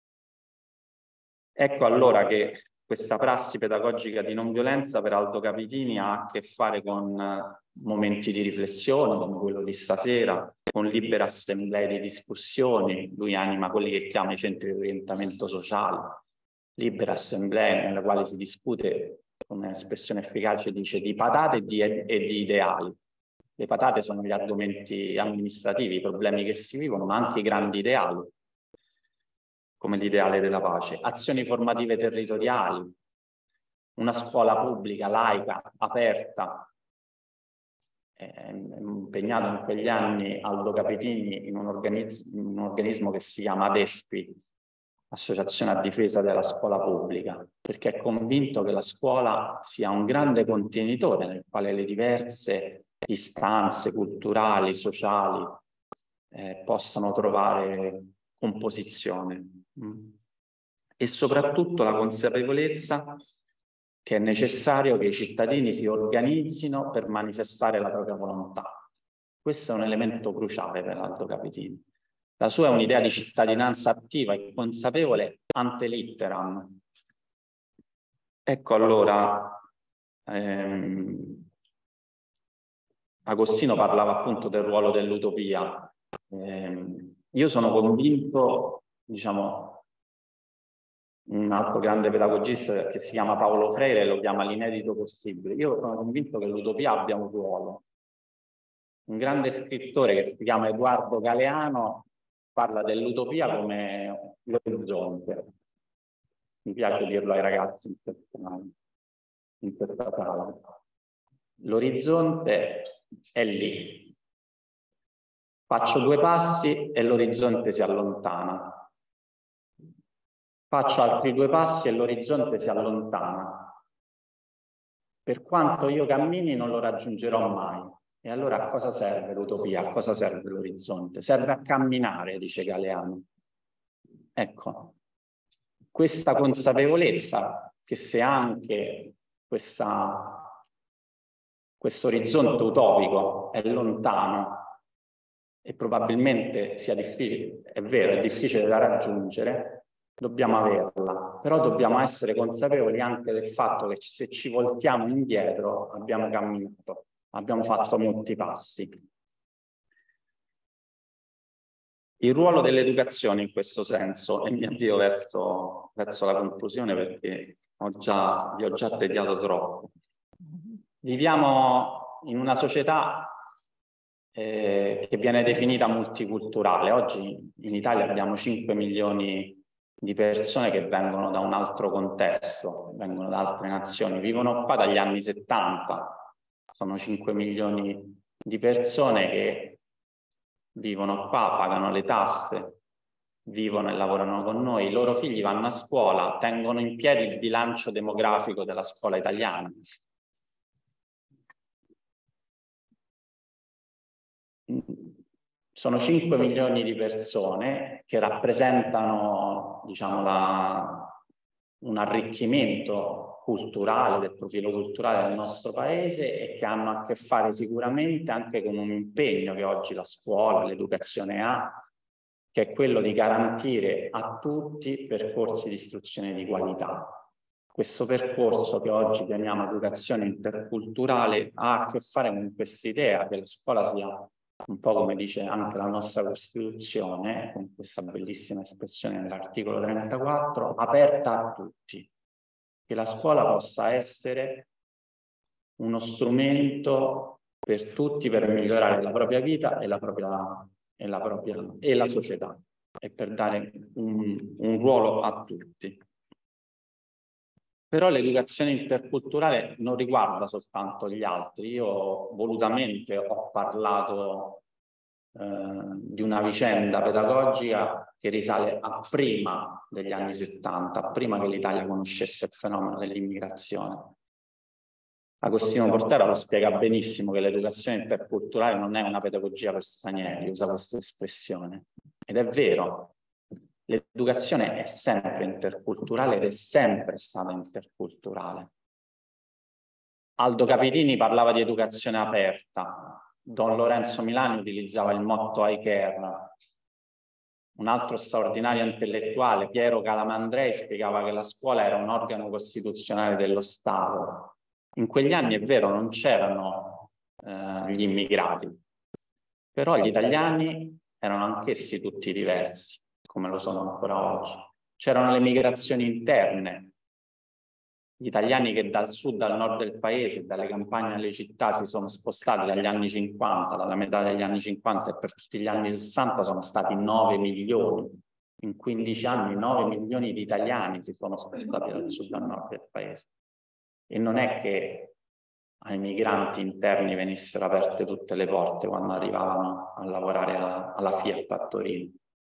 Ecco allora che questa prassi pedagogica di non violenza per Aldo Capitini ha a che fare con momenti di riflessione, come quello di stasera, con libere assemblee di discussioni. Lui anima quelli che chiama i centri di orientamento sociale, libere assemblee nelle quali si discute, come espressione efficace dice, di patate e di ideali. Le patate sono gli argomenti amministrativi, i problemi che si vivono, ma anche i grandi ideali, come l'ideale della pace. Azioni formative territoriali, una scuola pubblica, laica, aperta. Impegnato in quegli anni Aldo Capitini in un organismo che si chiama ADESPI, Associazione a difesa della scuola pubblica, perché è convinto che la scuola sia un grande contenitore nel quale le diverse istanze culturali, sociali possano trovare composizione. E soprattutto la consapevolezza che è necessario che i cittadini si organizzino per manifestare la propria volontà. Questo è un elemento cruciale per Aldo Capitini. La sua è un'idea di cittadinanza attiva e consapevole ante litteram. Ecco allora, Agostino parlava appunto del ruolo dell'utopia. Io sono convinto, diciamo, un altro grande pedagogista che si chiama Paolo Freire lo chiama l'inedito possibile. Io sono convinto che l'utopia abbia un ruolo. Un grande scrittore che si chiama Edoardo Galeano parla dell'utopia come l'orizzonte. Mi piace dirlo ai ragazzi in questa sala. L'orizzonte è lì. Faccio 2 passi e l'orizzonte si allontana. Faccio altri 2 passi e l'orizzonte si allontana. Per quanto io cammini non lo raggiungerò mai. E allora a cosa serve l'utopia? A cosa serve l'orizzonte? Serve a camminare, dice Galeano. Ecco, questa consapevolezza che se anche questo orizzonte utopico è lontano e probabilmente sia difficile, è vero, è difficile da raggiungere, dobbiamo averla, però dobbiamo essere consapevoli anche del fatto che se ci voltiamo indietro abbiamo camminato, abbiamo fatto molti passi. Il ruolo dell'educazione in questo senso, e mi avvio verso la conclusione perché vi ho già tediato troppo. Viviamo in una società che viene definita multiculturale. Oggi in Italia abbiamo 5 milioni di persone che vengono da un altro contesto, vengono da altre nazioni, vivono qua dagli anni 70, sono 5 milioni di persone che vivono qua, pagano le tasse, vivono e lavorano con noi, i loro figli vanno a scuola, tengono in piedi il bilancio demografico della scuola italiana. Sono 5 milioni di persone che rappresentano, diciamo, un arricchimento culturale, del profilo culturale del nostro paese, e che hanno a che fare sicuramente anche con un impegno che oggi la scuola, l'educazione ha, che è quello di garantire a tutti percorsi di istruzione di qualità. Questo percorso, che oggi chiamiamo educazione interculturale, ha a che fare con questa idea che la scuola sia, un po' come dice anche la nostra Costituzione, con questa bellissima espressione nell'articolo 34, aperta a tutti. Che la scuola possa essere uno strumento per tutti per migliorare la propria vita e la società, e per dare un ruolo a tutti. Però l'educazione interculturale non riguarda soltanto gli altri. Io volutamente ho parlato di una vicenda pedagogica che risale a prima degli anni 70, prima che l'Italia conoscesse il fenomeno dell'immigrazione. Agostino Portera lo spiega benissimo, che l'educazione interculturale non è una pedagogia per stranieri, usa questa espressione. Ed è vero, l'educazione è sempre interculturale ed è sempre stata interculturale. Aldo Capitini parlava di educazione aperta, Don Lorenzo Milani utilizzava il motto I care. Un altro straordinario intellettuale, Piero Calamandrei, spiegava che la scuola era un organo costituzionale dello Stato. In quegli anni, è vero, non c'erano gli immigrati, però gli italiani erano anch'essi tutti diversi, come lo sono ancora oggi. C'erano le migrazioni interne, gli italiani che dal sud al nord del paese, dalle campagne alle città, si sono spostati dagli anni 50, dalla metà degli anni 50 e per tutti gli anni 60 sono stati 9 milioni. In 15 anni 9 milioni di italiani si sono spostati dal sud al nord del paese. E non è che ai migranti interni venissero aperte tutte le porte quando arrivavano a lavorare alla Fiat a Torino.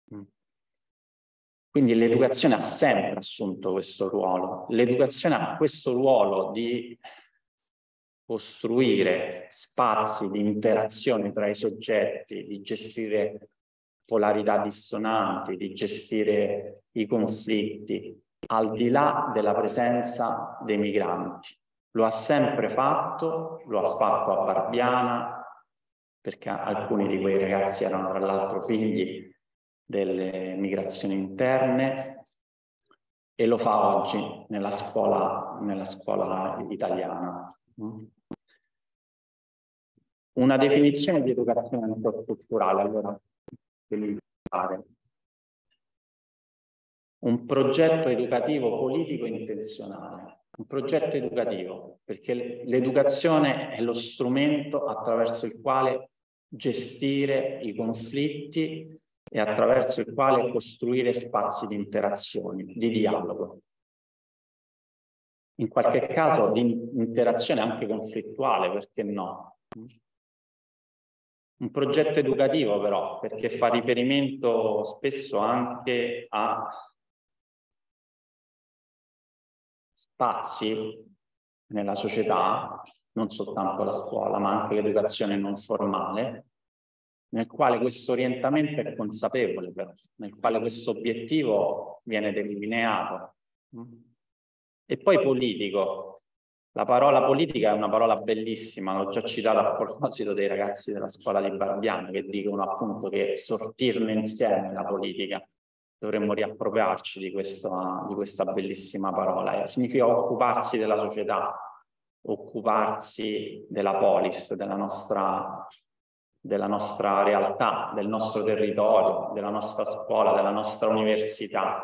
Quindi l'educazione ha sempre assunto questo ruolo. L'educazione ha questo ruolo di costruire spazi di interazione tra i soggetti, di gestire polarità dissonanti, di gestire i conflitti, al di là della presenza dei migranti. Lo ha sempre fatto, lo ha fatto a Barbiana, perché alcuni di quei ragazzi erano tra l'altro figli delle migrazioni interne, e lo fa oggi nella scuola italiana. Una definizione di educazione interculturale, allora, un progetto educativo politico intenzionale. Un progetto educativo, perché l'educazione è lo strumento attraverso il quale gestire i conflitti e attraverso il quale costruire spazi di interazione, di dialogo. In qualche caso di interazione anche conflittuale, perché no? Un progetto educativo però, perché fa riferimento spesso anche a spazi nella società, non soltanto la scuola, ma anche l'educazione non formale, nel quale questo orientamento è consapevole, però, nel quale questo obiettivo viene delineato. E poi politico. La parola politica è una parola bellissima, l'ho già citata a proposito dei ragazzi della scuola di Barbiana, che dicono appunto che sortirne insieme la politica. Dovremmo riappropriarci di questa bellissima parola. Significa occuparsi della società, occuparsi della polis, della nostra realtà, del nostro territorio, della nostra scuola, della nostra università.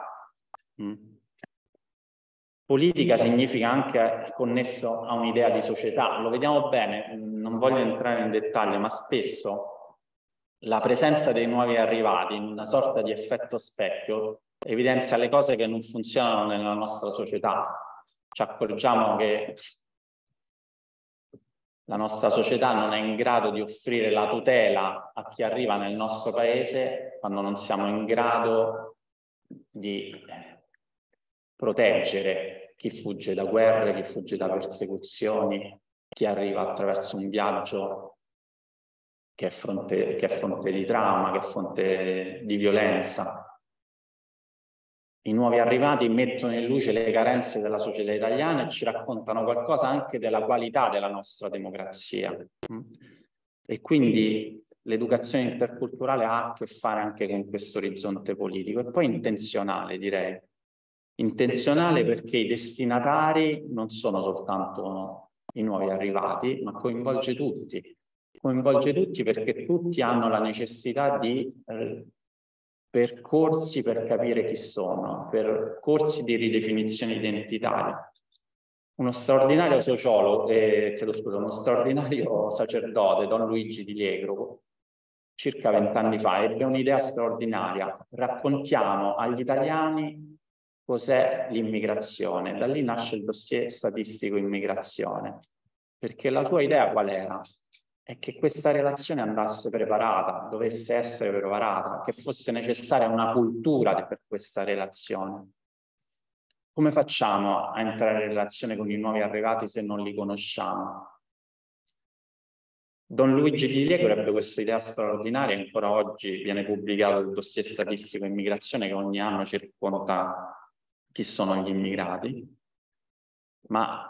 Politica significa anche connesso a un'idea di società. Lo vediamo bene, non voglio entrare in dettaglio, ma spesso la presenza dei nuovi arrivati in una sorta di effetto specchio evidenzia le cose che non funzionano nella nostra società. Ci accorgiamo che la nostra società non è in grado di offrire la tutela a chi arriva nel nostro paese quando non siamo in grado di proteggere chi fugge da guerre, chi fugge da persecuzioni, chi arriva attraverso un viaggio che è fonte di trauma, che è fonte di violenza. I nuovi arrivati mettono in luce le carenze della società italiana e ci raccontano qualcosa anche della qualità della nostra democrazia. E quindi l'educazione interculturale ha a che fare anche con questo orizzonte politico e poi intenzionale, direi. Intenzionale perché i destinatari non sono soltanto i nuovi arrivati, ma coinvolge tutti. Coinvolge tutti perché tutti hanno la necessità di percorsi per capire chi sono, percorsi di ridefinizione identitaria. Uno straordinario sociologo, uno straordinario sacerdote, Don Luigi Di Liegro, circa 20 anni fa, ebbe un'idea straordinaria. Raccontiamo agli italiani cos'è l'immigrazione. Da lì nasce il dossier statistico immigrazione. Perché la sua idea qual era? È che questa relazione andasse preparata, dovesse essere preparata, che fosse necessaria una cultura per questa relazione. Come facciamo a entrare in relazione con i nuovi arrivati se non li conosciamo? Don Luigi Di Liegro ebbe questa idea straordinaria, ancora oggi viene pubblicato il dossier statistico immigrazione che ogni anno ci racconta chi sono gli immigrati, ma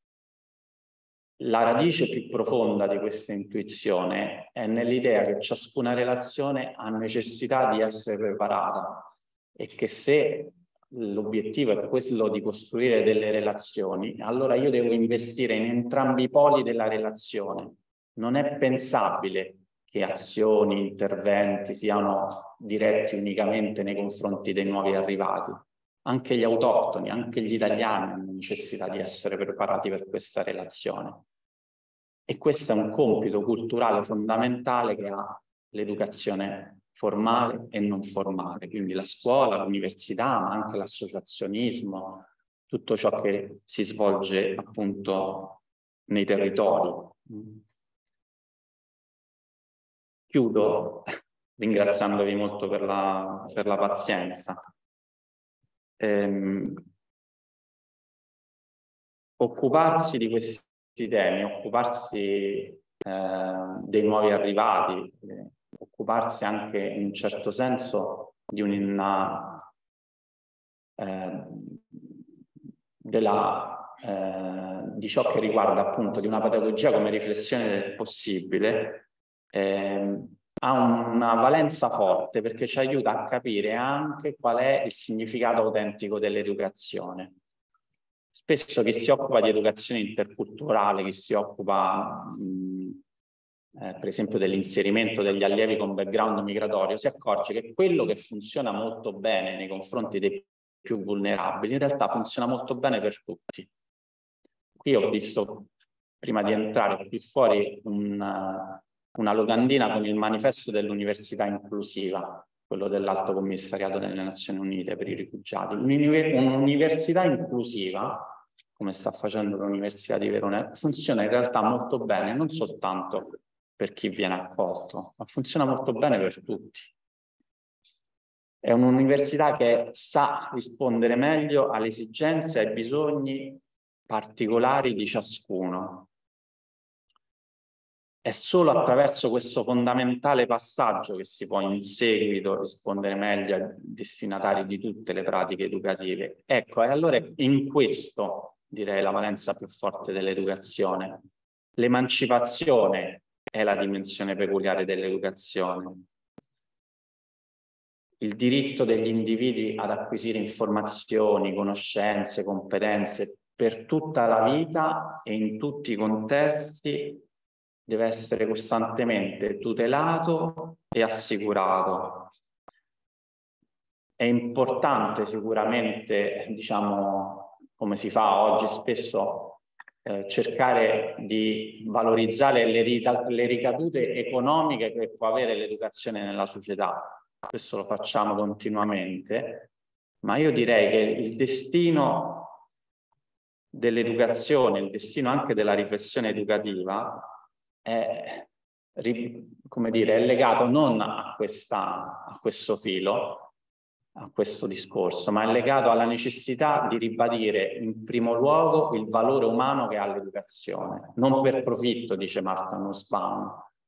la radice più profonda di questa intuizione è nell'idea che ciascuna relazione ha necessità di essere preparata e che se l'obiettivo è quello di costruire delle relazioni, allora io devo investire in entrambi i poli della relazione. Non è pensabile che azioni, interventi siano diretti unicamente nei confronti dei nuovi arrivati. Anche gli autoctoni, anche gli italiani hanno necessità di essere preparati per questa relazione. E questo è un compito culturale fondamentale che ha l'educazione formale e non formale, quindi la scuola, l'università, ma anche l'associazionismo, tutto ciò che si svolge appunto nei territori. Chiudo ringraziandovi molto per la pazienza. Occuparsi di questi temi, occuparsi dei nuovi arrivati, occuparsi anche in un certo senso di di ciò che riguarda appunto di una pedagogia come riflessione del possibile, ha una valenza forte perché ci aiuta a capire anche qual è il significato autentico dell'educazione. Spesso chi si occupa di educazione interculturale, chi si occupa per esempio dell'inserimento degli allievi con background migratorio, si accorge che quello che funziona molto bene nei confronti dei più vulnerabili in realtà funziona molto bene per tutti. Qui ho visto, prima di entrare qui fuori, una locandina con il manifesto dell'università inclusiva, quello dell'Alto Commissariato delle Nazioni Unite per i rifugiati. Un'università inclusiva, come sta facendo l'Università di Verona, funziona in realtà molto bene, non soltanto per chi viene accolto, ma funziona molto bene per tutti. È un'università che sa rispondere meglio alle esigenze e ai bisogni particolari di ciascuno. È solo attraverso questo fondamentale passaggio che si può in seguito rispondere meglio ai destinatari di tutte le pratiche educative. Ecco, e allora in questo direi la valenza più forte dell'educazione. L'emancipazione è la dimensione peculiare dell'educazione. Il diritto degli individui ad acquisire informazioni, conoscenze, competenze per tutta la vita e in tutti i contesti deve essere costantemente tutelato e assicurato. È importante sicuramente, diciamo, come si fa oggi spesso, cercare di valorizzare le ricadute economiche che può avere l'educazione nella società. Questo lo facciamo continuamente, ma io direi che il destino dell'educazione, il destino anche della riflessione educativa è, come dire, è legato non a questo filo, a questo discorso, ma è legato alla necessità di ribadire in primo luogo il valore umano che ha l'educazione, non per profitto, dice Martha Nussbaum,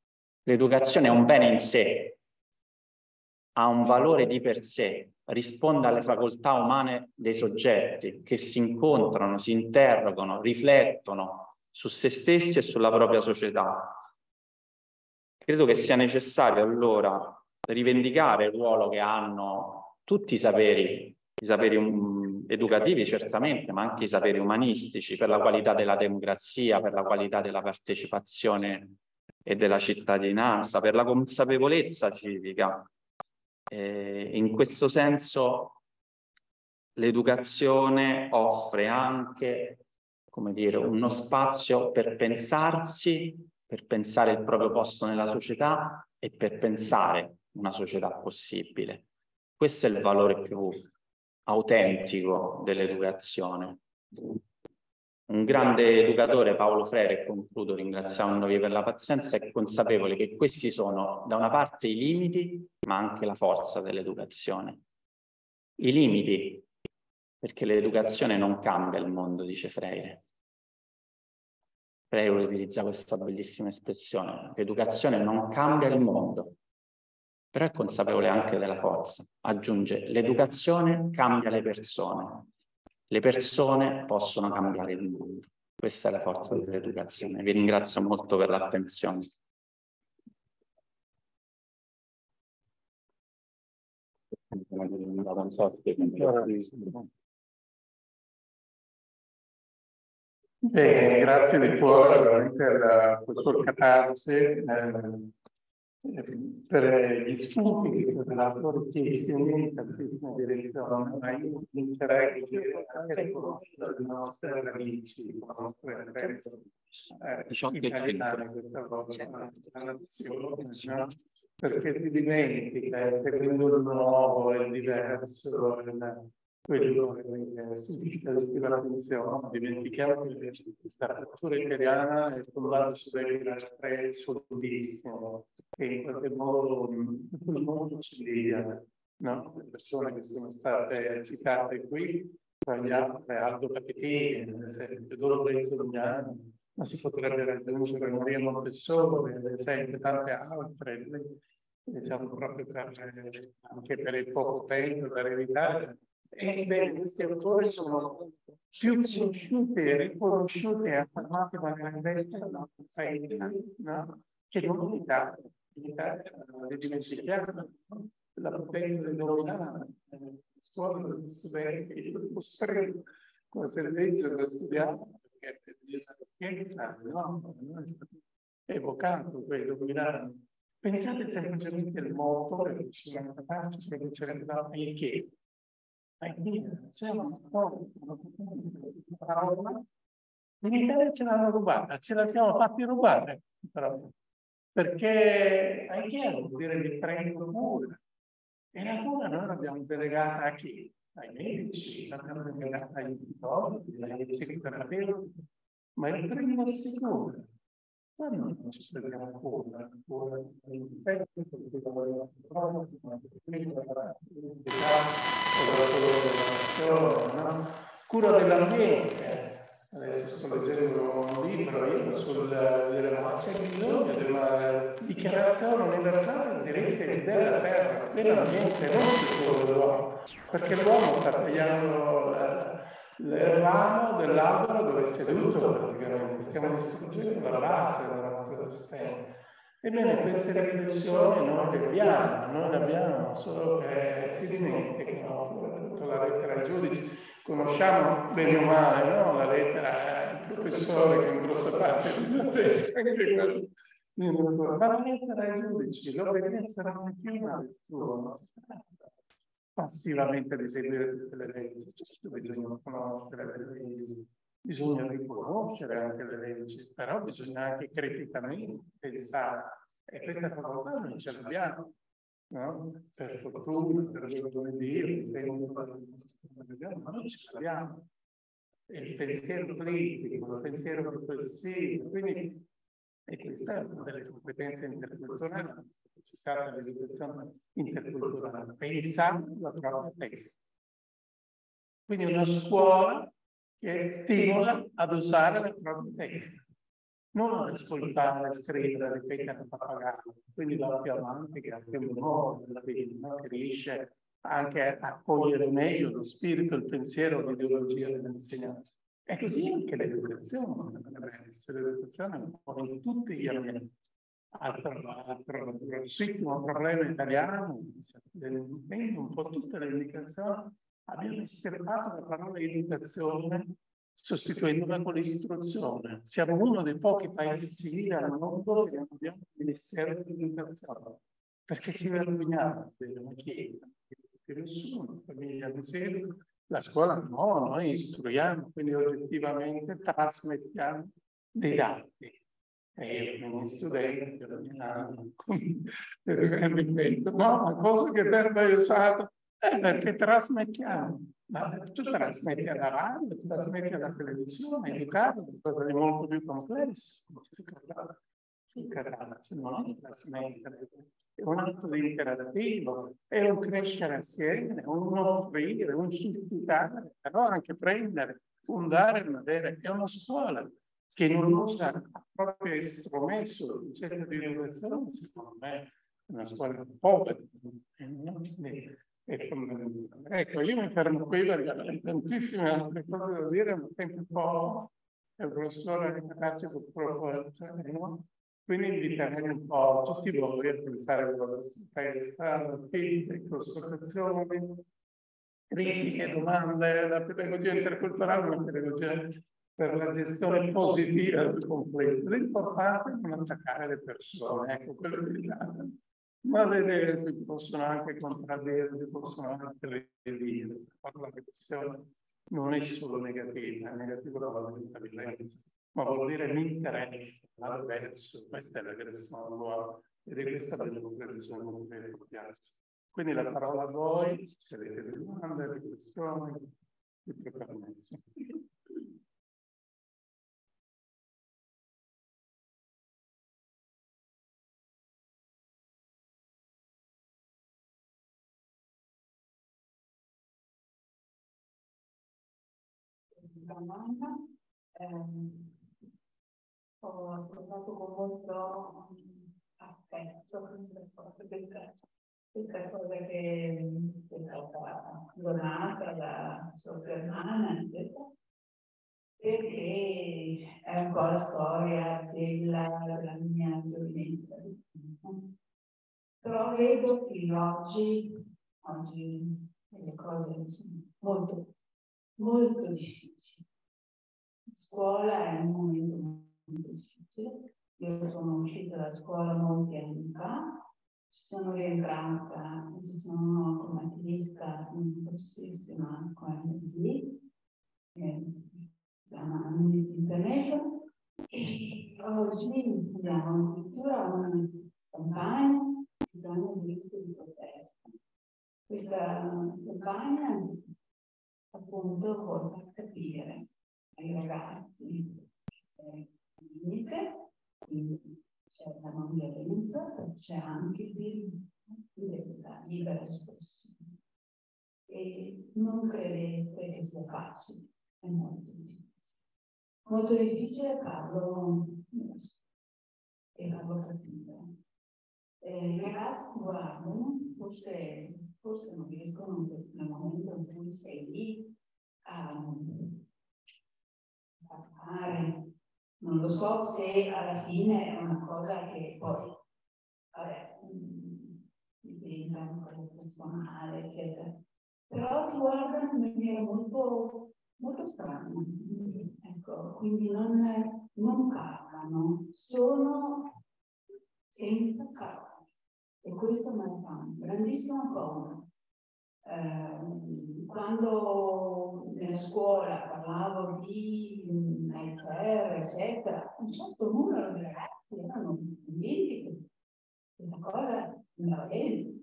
L'educazione è un bene in sé, ha un valore di per sé, risponde alle facoltà umane dei soggetti che si incontrano, si interrogano, riflettono su se stessi e sulla propria società. Credo che sia necessario allora rivendicare il ruolo che hanno tutti i saperi educativi certamente, ma anche i saperi umanistici per la qualità della democrazia, per la qualità della partecipazione e della cittadinanza, per la consapevolezza civica. In questo senso l'educazione offre anche, come dire, uno spazio per pensarsi, per pensare il proprio posto nella società e per pensare una società possibile. Questo è il valore più autentico dell'educazione. Un grande educatore, Paulo Freire, e concludo ringraziandovi per la pazienza, è consapevole che questi sono da una parte i limiti, ma anche la forza dell'educazione. I limiti, perché l'educazione non cambia il mondo, dice Freire. Freire utilizza questa bellissima espressione. L'educazione non cambia il mondo, però è consapevole anche della forza. Aggiunge, l'educazione cambia le persone. Le persone possono cambiare il mondo. Questa è la forza dell'educazione. Vi ringrazio molto per l'attenzione. Grazie di cuore veramente per questo catarsi, per gli spunti che sono stati ricchissimi in tantissime direzioni, ma io vincerei anche conoscere le nostre radici, le nostre italiane questa volta, la nazione, perché si dimentica, seguendo il nuovo, il diverso, quello che suscita l'attenzione, dimentichiamo che la cultura italiana è fondata su dei pilastri solidissimi che in qualche modo tutto il mondo ci lega, no? Le persone che sono state citate qui, tra gli altri Aldo Capitini, ad esempio, Lorenzo Lugnano, ma si potrebbe raggiungere Maria Montessori, ad esempio, tante altre, diciamo proprio anche per il poco tempo, per evitare. Bene, questi autori sono più conosciuti e riconosciuti e affermati dalla grandezza del nostro paese, no? Che non in Italia. In Italia le dimentichiamo la potenza del dominare, scuola degli studenti, il costretto, come se legge da studiare, perché la ricchezza no, non è stato evocato quel dominare. Pensate semplicemente al moto che ci sono capaci, che ci rendono il che. C'è una parola, in Italia ce l'hanno rubata, ce la siamo fatti rubare, però, perché anche vuol dire di prendere cura. E la cura noi l'abbiamo delegata a chi? Ai medici, l'abbiamo delegata agli psicologi, ai psicoterapeuti, ma il prendersi cura. Quando non ci prendiamo cura, cura dell'ambiente. Adesso sto leggendo un libro io ma c'è bisogno della dichiarazione universale dei diritti della terra, dell'ambiente, non solo dell'uomo, perché l'uomo sta tagliando il ramo dell'albero dove è seduto, praticamente stiamo distruggendo la base della nostra esistenza. Ebbene, queste riflessioni noi le abbiamo solo che si dimenticano. La lettera ai giudici, conosciamo bene o male, no? La lettera al professore che in grossa parte disattesa anche quello. Ma la lettera ai giudici, l'obbedienza non è più una lettura, passivamente di seguire tutte le leggi, bisogna conoscere le leggi, bisogna riconoscere anche le leggi, però bisogna anche criticamente pensare, e questa facoltà non ce l'abbiamo, no? Per fortuna, per come Dio, ma non ce l'abbiamo. Il pensiero critico, il pensiero riflessivo, quindi e questa è una delle competenze interculturali, si tratta di educazione interculturale, pensare la propria testa. Quindi una scuola che stimola ad usare la propria testa. non ad ascoltare, scrivere, ripetere, pappagallo, quindi va più avanti, che ha più memoria della vita, no? Che riesce anche a cogliere meglio lo spirito, il pensiero, l'ideologia dell'insegnante. E così anche l'educazione dovrebbe essere, l'educazione un po' in tutti gli ambienti. Altro grossissimo problema italiano, un po' tutte le indicazioni, abbiamo estirpato la parola educazione sostituendola con l'istruzione. Siamo uno dei pochi paesi civili al mondo che non abbiamo il Ministero dell'Educazione, perché ci vergogniamo della Chiesa, che nessuno, famiglia di seguito, la scuola no, noi istruiamo, quindi oggettivamente trasmettiamo dei dati. E io come studente ogni anno ripeto, no, la cosa che te hai usato è perché trasmettiamo. Ma tu trasmetti alla radio, tu trasmetti alla televisione, educare è qualcosa di molto più complesso. Non è trasmettere, è un atto di interattivo, è un crescere assieme, un offrire, un suscitare, però anche prendere, fundare una vera, è una scuola che non usa proprio estromesso il centro di educazione, secondo me è una scuola povera. Ecco, io mi fermo qui perché ho tantissime altre cose da dire, ma tempo un po', è un professore che piace purtroppo, no? Quindi inviterei un po' tutti voi a pensare a quello che fai strada, critiche, consultazioni, critiche, domande, la pedagogia interculturale è una pedagogia per la gestione positiva del conflitto. L'importante è non attaccare le persone, ecco, quello che riguarda. Ma le idee si possono anche contraddire, si possono anche ridire. La questione non è solo negativa, è negativa la violenza, ma vuol dire l'interesse, vado verso, questa è l'aggressione nuova, ed è questa la democrazia che quindi la parola a voi, se avete domande, riflessioni, tutto permesso. Domanda. Ho ascoltato con molto affetto questa cosa che è stata donata da Sor Germana, perché è un po' la storia della mia giovinezza. Però vedo che oggi le cose sono molto difficili. La scuola è un momento molto difficile. Io sono uscita da scuola molti anni fa, ci sono rientrata, ci sono come attivista in un sistema come MD, si chiama Amnesty International, e oggi abbiamo addirittura una campagna che si chiama diritto di protesta. Questa campagna appunto vuole far capire ai ragazzi limite, quindi c'è la non violenza, c'è anche il diritto della libera espressione. E non credete che sia facile, è molto difficile. Molto difficile farlo e farlo capire. I ragazzi guardano, forse non riescono nel momento in cui sei lì a fare. Non lo so se alla fine è una cosa che poi, vabbè, diventa una cosa personale, eccetera. Però ti guardano in maniera molto, molto strana. Ecco, quindi non parlano, sono senza parole. E questo mi fa una grandissima paura. Quando nella scuola parlavo di ICR, eccetera, un certo numero di ragazzi erano convinti che questa cosa non va bene.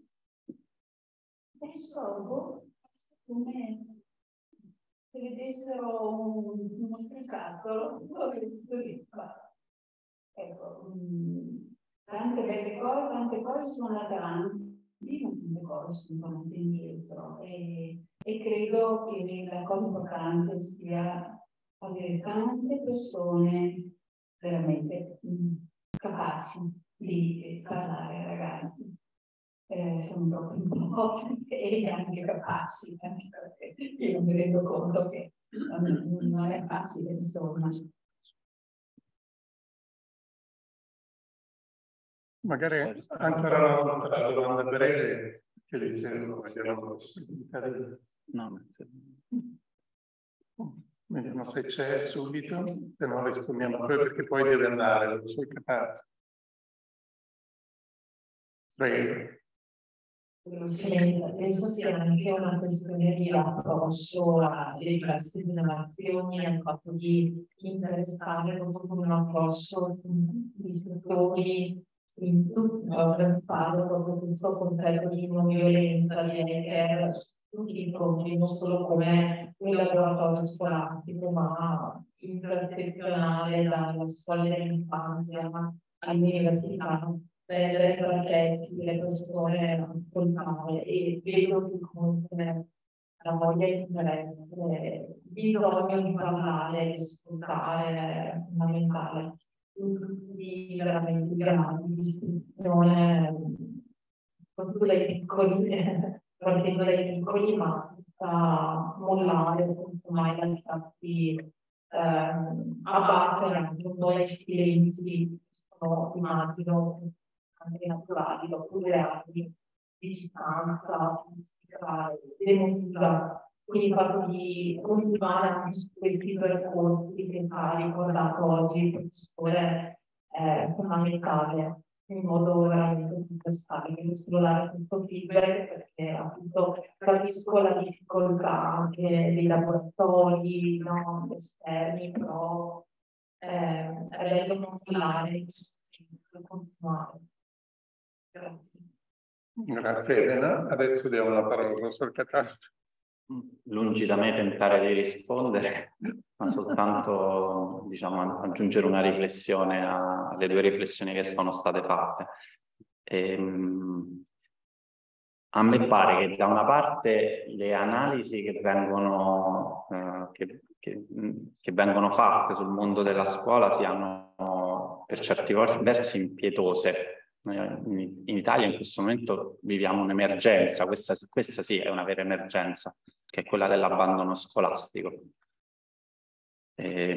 Adesso come se vedessero uno sprecato, così, ecco, tante belle cose, tante cose sono andate avanti, tante cose sono andate indietro e credo che la cosa importante sia avere tante persone veramente capaci di parlare ai ragazzi. Sono troppo importanti e anche capaci, anche perché io mi rendo conto che non è facile, insomma. Magari ancora una volta la domanda breve che dicevo, vediamo la possibilità di... No, Vediamo se c'è subito, se no rispondiamo poi perché poi deve andare, lo so capace. Prego. Penso sia anche una questione di approccio alle diverse generazioni, al fatto di interessare proprio con un approccio di istruttori in tutto, pensare proprio questo concetto di non violenza, di hacker, tutti i fronti, non solo come un laboratorio scolastico, ma intersezionale dalla scuola dell'infanzia all'università. Delle progetti, delle persone ascoltare e vedo che comunque la voglia di interesse, bisogno di parlare, di ascoltare è fondamentale. Tutti veramente grandi di istruzione, soprattutto dai piccoli, partendo dai piccoli, ma senza mollare, senza mai lasciarsi abbattere anche un po' i silenzi, immagino, anche naturali, dopo 2 anni di distanza fisicale, emotiva, quindi il fatto di continuare anche su questi percorsi che ha ricordato oggi il professore è fondamentale, in modo veramente universale. Quindi solo dare questo feedback perché appunto capisco la difficoltà anche dei laboratori, no, esterni, però è bello non parlare, continuare. Grazie Elena. Adesso diamo la parola al professor Cataldo. Lungi da me tentare di rispondere, ma soltanto diciamo, aggiungere una riflessione alle 2 riflessioni che sono state fatte. A me pare che da una parte le analisi che vengono, che vengono fatte sul mondo della scuola siano per certi versi impietose. In Italia in questo momento viviamo un'emergenza, questa sì è una vera emergenza, che è quella dell'abbandono scolastico. C'è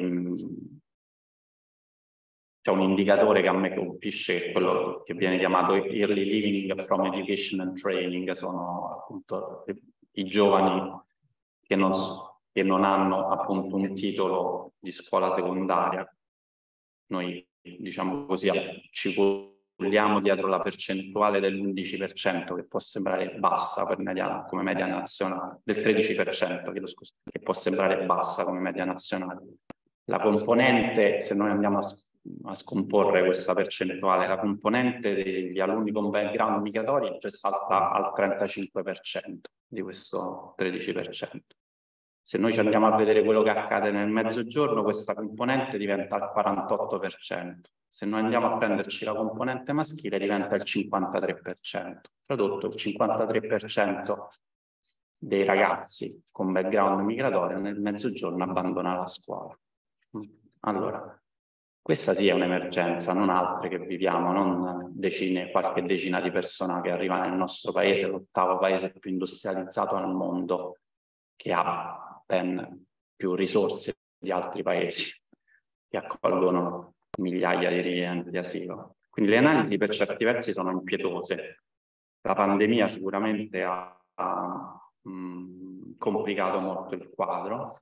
un indicatore che a me colpisce, che è quello che viene chiamato Early Living from Education and Training, sono appunto i giovani che non hanno appunto un titolo di scuola secondaria. Noi, diciamo così, ci vogliamo dietro la percentuale dell'11%, che può sembrare bassa per come media nazionale, del 13%, chiedo scusa, che può sembrare bassa come media nazionale. La componente, se noi andiamo a scomporre questa percentuale, la componente degli alunni con background migratorio già salta al 35% di questo 13%. Se noi ci andiamo a vedere quello che accade nel mezzogiorno, questa componente diventa il 48%. Se noi andiamo a prenderci la componente maschile, diventa il 53%. Tradotto, il 53% dei ragazzi con background migratorio nel mezzogiorno abbandona la scuola. Allora, questa sì è un'emergenza, non altre che viviamo, non qualche decina di persone che arriva nel nostro paese, l'8º paese più industrializzato al mondo, che ha ben più risorse di altri paesi che accolgono migliaia di richiedenti di asilo. Quindi le analisi per certi versi sono impietose. La pandemia sicuramente ha complicato molto il quadro,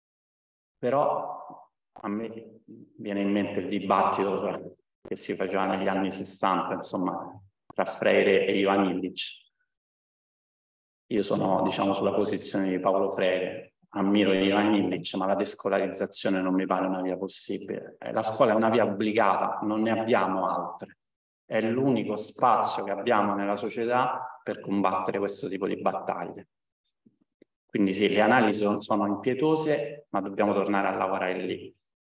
però a me viene in mente il dibattito che si faceva negli anni 60, insomma, tra Freire e Ivan Illich. Io sono, diciamo, sulla posizione di Paolo Freire, ammiro Ivan Illich, ma la descolarizzazione non mi pare una via possibile. La scuola è una via obbligata, non ne abbiamo altre. È l'unico spazio che abbiamo nella società per combattere questo tipo di battaglie. Quindi sì, le analisi sono impietose, ma dobbiamo tornare a lavorare lì.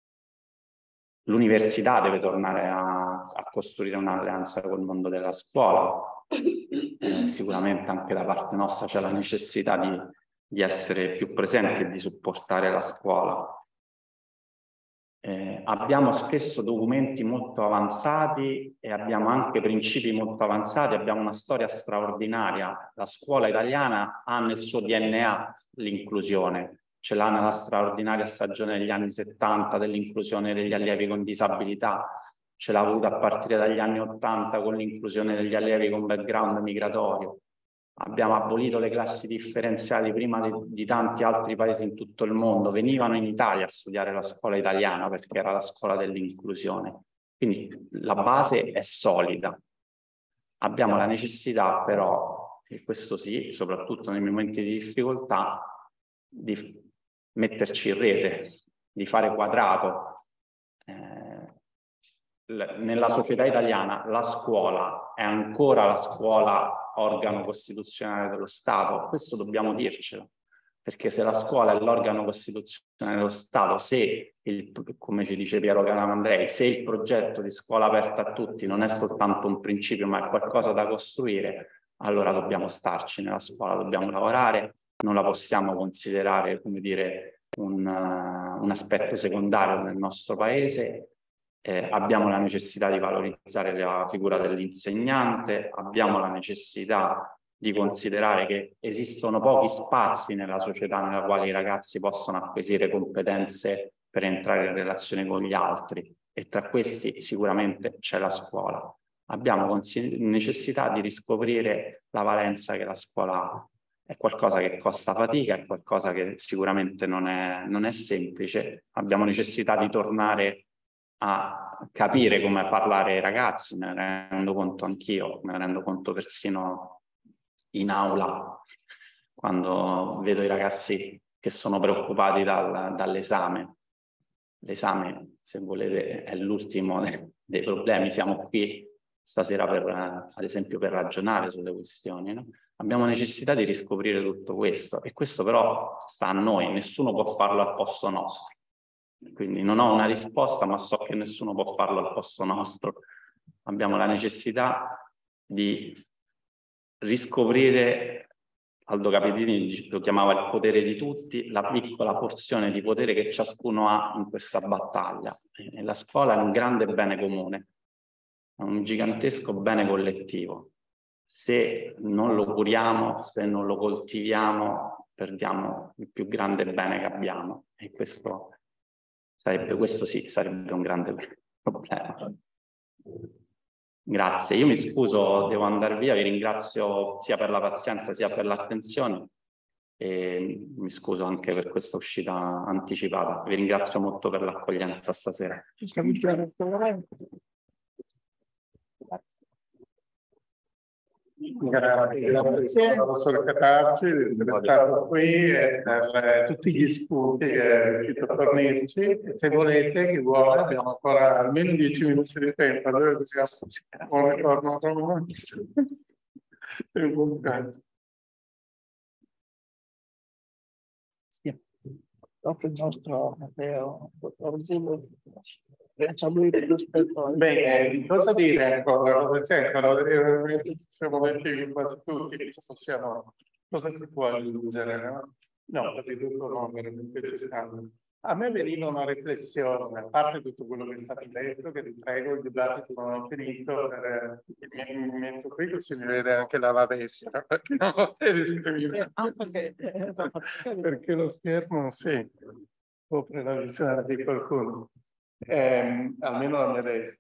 L'università deve tornare a costruire un'alleanza col mondo della scuola. Sicuramente anche da parte nostra c'è la necessità di essere più presenti e di supportare la scuola. Abbiamo spesso documenti molto avanzati e abbiamo anche principi molto avanzati, abbiamo una storia straordinaria. La scuola italiana ha nel suo DNA l'inclusione, ce l'ha nella straordinaria stagione degli anni 70 dell'inclusione degli allievi con disabilità, ce l'ha avuta a partire dagli anni 80 con l'inclusione degli allievi con background migratorio. Abbiamo abolito le classi differenziali prima di tanti altri paesi in tutto il mondo. Venivano in Italia a studiare la scuola italiana perché era la scuola dell'inclusione. Quindi la base è solida. Abbiamo la necessità però, e questo sì, soprattutto nei momenti di difficoltà, di metterci in rete, di fare quadrato. Nella società italiana la scuola è ancora la scuola organo costituzionale dello Stato, questo dobbiamo dircelo, perché se la scuola è l'organo costituzionale dello Stato, se, come ci dice Piero Calamandrei, se il progetto di scuola aperta a tutti non è soltanto un principio ma è qualcosa da costruire, allora dobbiamo starci nella scuola, dobbiamo lavorare, non la possiamo considerare, come dire, un aspetto secondario nel nostro paese. Abbiamo la necessità di valorizzare la figura dell'insegnante, abbiamo la necessità di considerare che esistono pochi spazi nella società nella quale i ragazzi possono acquisire competenze per entrare in relazione con gli altri e tra questi sicuramente c'è la scuola. Abbiamo necessità di riscoprire la valenza che la scuola ha. È qualcosa che costa fatica, è qualcosa che sicuramente non è semplice. Abbiamo necessità di tornare a capire come parlare ai ragazzi, me ne rendo conto anch'io, me ne rendo conto persino in aula, quando vedo i ragazzi che sono preoccupati dall'esame. L'esame, se volete, è l'ultimo dei problemi. Siamo qui stasera ad esempio, per ragionare sulle questioni, no? Abbiamo necessità di riscoprire tutto questo e questo però sta a noi, nessuno può farlo al posto nostro. Quindi non ho una risposta, ma so che nessuno può farlo al posto nostro. Abbiamo la necessità di riscoprire, Aldo Capitini lo chiamava il potere di tutti, la piccola porzione di potere che ciascuno ha in questa battaglia. E la scuola è un grande bene comune, è un gigantesco bene collettivo. Se non lo curiamo, se non lo coltiviamo, perdiamo il più grande bene che abbiamo. E questo sì, sarebbe un grande problema. Grazie, io mi scuso, devo andare via, vi ringrazio sia per la pazienza sia per l'attenzione e mi scuso anche per questa uscita anticipata. Vi ringrazio molto per l'accoglienza stasera. Grazie, professor Catarci, di essere stato qui e per tutti gli spunti che è riuscito a fornirci. E se volete, chi vuole, abbiamo ancora almeno 10 minuti di tempo. Dove dobbiamo? Buon ritorno a Roma. E un buon pranzo. Dopo il nostro Matteo, bene, cosa dire ancora? Cosa cercano? Siamo metti quasi tutti, cosa si può aggiungere? No, per tutto no, veramente cercando. A me veniva una riflessione, a parte tutto quello che è stato detto, che vi prego, il dibattito non è finito, mi metto qui così mi vede anche la destra, perché non lo vedi scrivere. Perché lo schermo, sì, copre la visione di qualcuno, almeno la mia destra.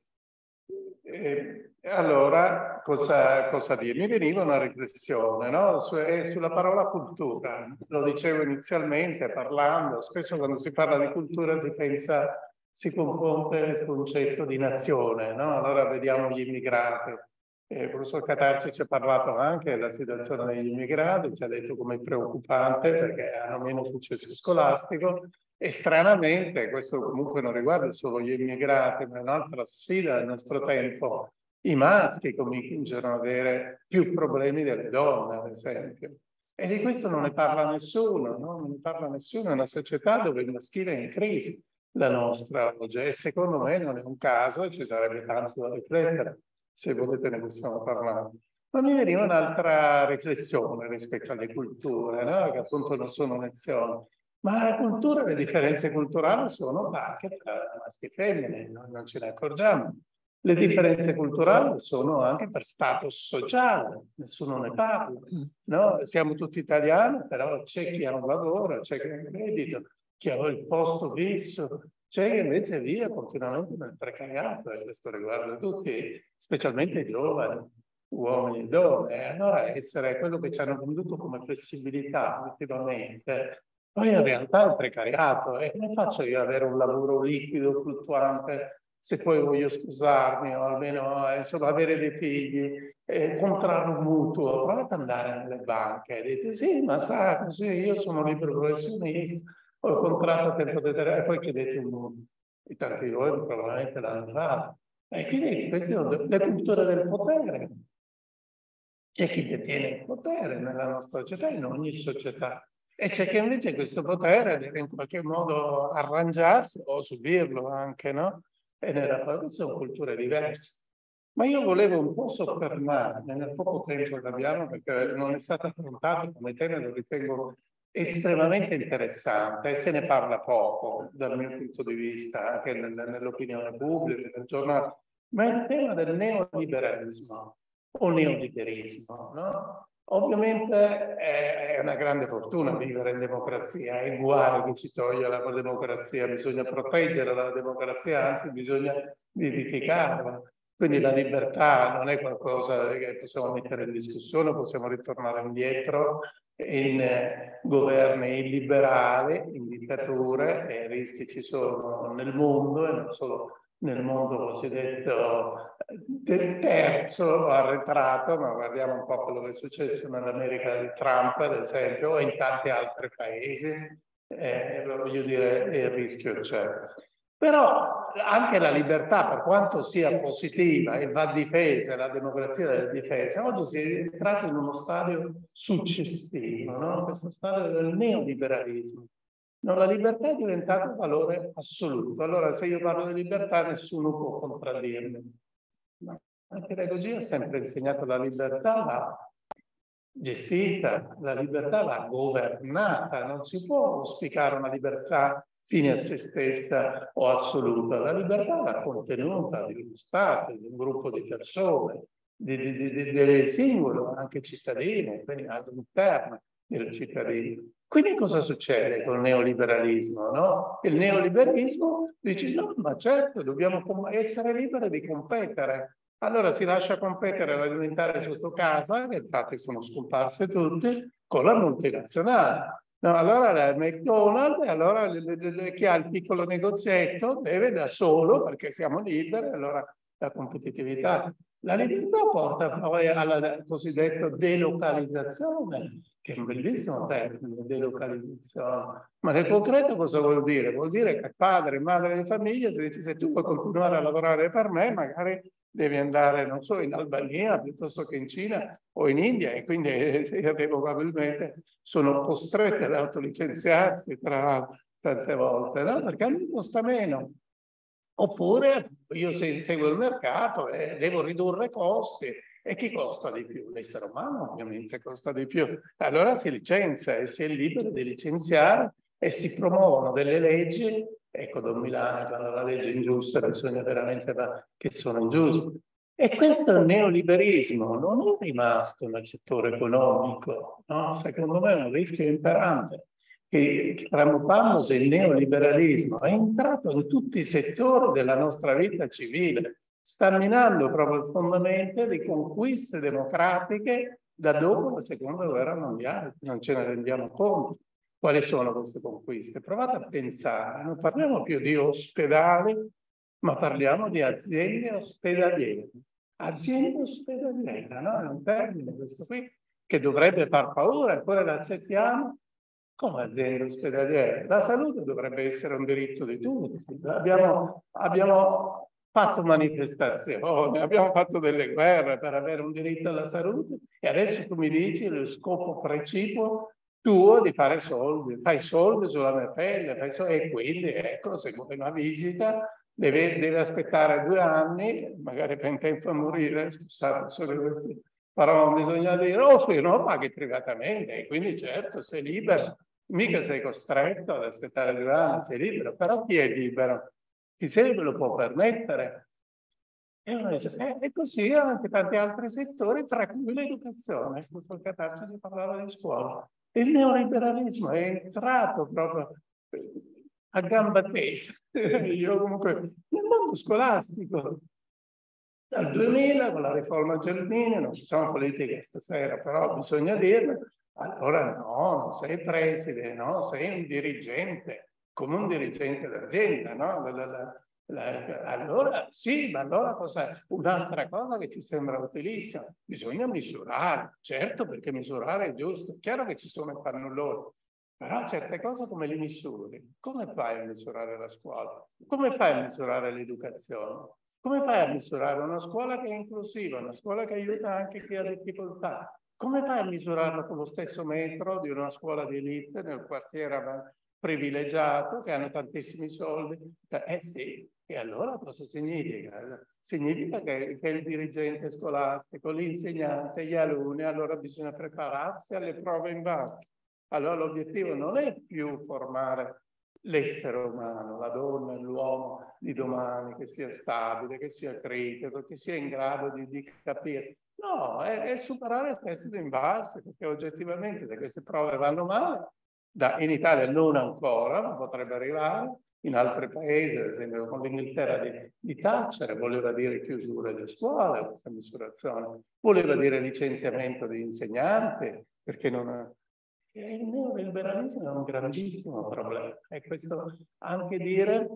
Allora, cosa dire? Mi veniva una riflessione, no? Sulla parola cultura. Lo dicevo inizialmente parlando, spesso quando si parla di cultura si confonde il concetto di nazione, no? Allora vediamo gli immigrati. Il professor Catarci ci ha parlato anche della situazione degli immigrati, ci ha detto come è preoccupante perché hanno meno successo scolastico. E stranamente, questo comunque non riguarda solo gli immigrati, ma è un'altra sfida del nostro tempo. I maschi cominciano ad avere più problemi delle donne, ad esempio. E di questo non ne parla nessuno, no? Non ne parla nessuno. È una società dove il maschile è in crisi, la nostra oggi. E secondo me non è un caso, e ci sarebbe tanto da riflettere. Se volete ne possiamo parlare. Ma mi veniva un'altra riflessione rispetto alle culture, no? Che appunto non sono nazioni. Ma la cultura, le differenze culturali sono anche tra maschi e femmine, non ce ne accorgiamo. Le differenze culturali sono anche per status sociale, nessuno ne parla. No? Siamo tutti italiani, però c'è chi ha un lavoro, c'è chi ha un reddito, chi ha il posto fisso, c'è chi invece vive continuamente nel precariato, e questo riguarda tutti, specialmente i giovani, uomini e donne. Allora essere quello che ci hanno venduto come flessibilità ultimamente, poi in realtà è il precariato. E come faccio io ad avere un lavoro liquido, fluttuante, se poi voglio sposarmi o almeno insomma, avere dei figli, comprare un mutuo? Provate ad andare nelle banche e dite sì, ma sa, così io sono libero professionista, ho il contratto a tempo determinato, e poi chiedete un mutuo. E tanti di voi probabilmente l'hanno fatto. E quindi queste sono le culture del potere. C'è chi detiene il potere nella nostra società, in ogni società. E c'è chi invece questo potere deve in qualche modo arrangiarsi o subirlo anche, no? E queste sono culture diverse. Ma io volevo un po' soffermarmi nel poco tempo che abbiamo, perché non è stato affrontato come tema, lo ritengo estremamente interessante e se ne parla poco dal mio punto di vista, anche nell'opinione pubblica, nel giornale, ma è il tema del neoliberalismo o neoliberismo, no? Ovviamente è una grande fortuna vivere in democrazia, è uguale che ci toglie la democrazia, bisogna proteggere la democrazia, anzi bisogna vivificarla. Quindi la libertà non è qualcosa che possiamo mettere in discussione, possiamo ritornare indietro in governi illiberali, in dittature, e i rischi ci sono nel mondo e non solo nel mondo cosiddetto terzo o arretrato, ma guardiamo un po' quello che è successo nell'America di Trump, ad esempio, o in tanti altri paesi, voglio dire, il rischio c'è. Però anche la libertà, per quanto sia positiva e va difesa, la democrazia della difesa, oggi si è entrato in uno stadio successivo, no? Questo stadio del neoliberalismo. No, la libertà è diventata un valore assoluto. Allora, se io parlo di libertà, nessuno può contraddirmi. No. La pedagogia ha sempre insegnato la libertà va gestita, la libertà va governata. Non si può auspicare una libertà fine a se stessa o assoluta. La libertà va contenuta di uno Stato, di un gruppo di persone, del singolo, anche cittadini, quindi all'interno del cittadino. Quindi cosa succede con il neoliberalismo? No? Il neoliberalismo dice no, ma certo, dobbiamo essere liberi di competere. Allora si lascia competere l'alimentare sotto casa, che infatti sono scomparse tutte, con la multinazionale. No, allora la McDonald's, allora chi ha il piccolo negozietto deve da solo, perché siamo liberi, allora la competitività. La libertà porta poi alla cosiddetta delocalizzazione, che è un bellissimo termine, delocalizzazione. Ma nel concreto cosa vuol dire? Vuol dire che padre e madre di famiglia si dice se tu vuoi continuare a lavorare per me, magari devi andare, non so, in Albania piuttosto che in Cina o in India, e quindi irrevocabilmente sono costrette ad autolicenziarsi tante volte, no? Perché a me costa meno. Oppure io se seguo il mercato devo ridurre costi. E chi costa di più? L'essere umano ovviamente costa di più. Allora si licenzia e si è libero di licenziare e si promuovono delle leggi. Ecco, Don Milano, quando la legge è ingiusta, bisogna veramente che sono ingiuste. E questo è il neoliberismo, non è rimasto nel settore economico, no? Secondo me è un rischio imperante. Che tramutandosi il neoliberalismo è entrato in tutti i settori della nostra vita civile, sta minando proprio il fondamento di conquiste democratiche da dopo la seconda guerra mondiale, non ce ne rendiamo conto. Quali sono queste conquiste? Provate a pensare, non parliamo più di ospedali, ma parliamo di aziende ospedaliere. Azienda ospedaliera, no? È un termine questo qui che dovrebbe far paura, eppure l'accettiamo. Come azienda ospedaliera? La salute dovrebbe essere un diritto di tutti. Abbiamo fatto manifestazioni, abbiamo fatto delle guerre per avere un diritto alla salute e adesso tu mi dici lo scopo precipuo tuo di fare soldi. Fai soldi sulla mia pelle, e quindi ecco, se vuoi una visita deve aspettare 2 anni, magari per in tempo a morire, scusate, solo questi, però non bisogna dire, se no paghi privatamente, e quindi certo sei libero Mica sei costretto ad aspettare 2 anni, sei libero, però chi è libero? Chi se lo può permettere? E uno dice, è così anche tanti altri settori, tra cui l'educazione. Tutto catarci di parlare di scuola. Il neoliberalismo è entrato proprio a gamba tesa. Io comunque, nel mondo scolastico, dal 2000, con la riforma Gelmini, non facciamo politica stasera, però bisogna dirlo, allora no, non sei preside, no, sei un dirigente, come un dirigente d'azienda, no? Allora sì, ma allora cosa? Un'altra cosa che ci sembra utilissima, bisogna misurare, certo, perché misurare è giusto, è chiaro che ci sono i fannulloni, però certe cose come le misuri? Come fai a misurare la scuola? Come fai a misurare l'educazione? Come fai a misurare una scuola che è inclusiva, una scuola che aiuta anche chi ha difficoltà? Come fai a misurarla con lo stesso metro di una scuola di elite nel quartiere privilegiato che hanno tantissimi soldi? Sì, e allora cosa significa? Significa che il dirigente scolastico, l'insegnante, gli alunni, allora bisogna prepararsi alle prove in banca. Allora l'obiettivo non è più formare l'essere umano, la donna e l'uomo di domani, che sia stabile, che sia critico, che sia in grado di capire. No, è superare il test di invalsi, perché oggettivamente se queste prove vanno male, in Italia non ancora, ma potrebbe arrivare, in altri paesi, ad esempio con l'Inghilterra di Thatcher, voleva dire chiusura delle scuole, questa misurazione, voleva dire licenziamento di insegnanti, perché non... Il neoliberalismo è un grandissimo problema, e questo anche dire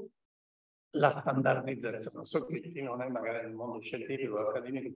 la standardizzazione. Non so chi non è magari nel mondo scientifico o accademico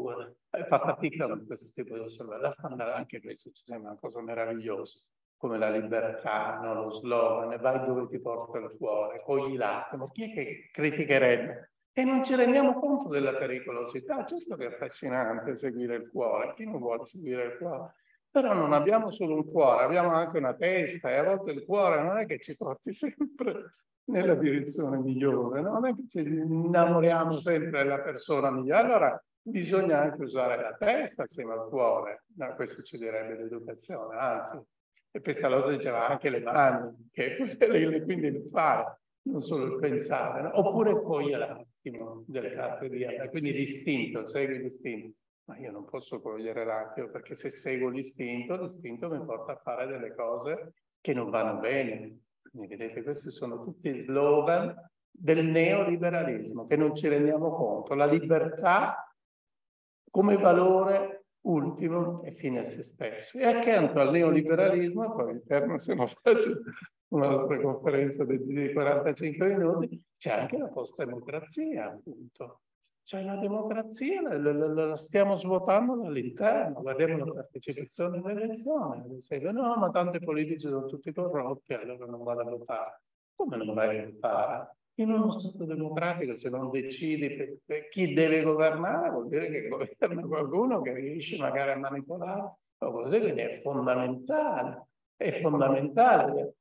fa fatica con questo tipo di osservazione. Anche questo ci sembra una cosa meravigliosa, come la libertà, no? Lo slogan, vai dove ti porta il cuore, cogli l'attimo. Chi è che criticherebbe? E non ci rendiamo conto della pericolosità. Certo che è affascinante seguire il cuore, chi non vuole seguire il cuore? Però non abbiamo solo un cuore, abbiamo anche una testa, e a volte il cuore non è che ci porti sempre nella direzione migliore, no? Non è che ci innamoriamo sempre della persona migliore. Allora bisogna anche usare la testa assieme al cuore. No, questo ci direbbe l'educazione, anzi. E Pestalozzi diceva anche le mani, che quindi il fare, non solo il pensare, no? Oppure cogliere l'attimo delle carte di Anna, quindi l'istinto, segui l'istinto. Ma io non posso cogliere l'attimo, perché se seguo l'istinto mi porta a fare delle cose che non vanno bene. Quindi vedete, questi sono tutti slogan del neoliberalismo, che non ci rendiamo conto. La libertà come valore ultimo e fine a se stesso. E accanto al neoliberalismo, poi all'interno, se non faccio un'altra conferenza di 45 minuti, c'è anche la post-democrazia, appunto. Cioè la democrazia la stiamo svuotando dall'interno, guardiamo la partecipazione alle elezioni, no, ma tanti politici sono tutti corrotti, allora non vado a votare. Come non vai a votare? In uno Stato democratico, se non decidi per chi deve governare, vuol dire che governa qualcuno che riesce magari a manipolare o così, quindi è fondamentale. È fondamentale.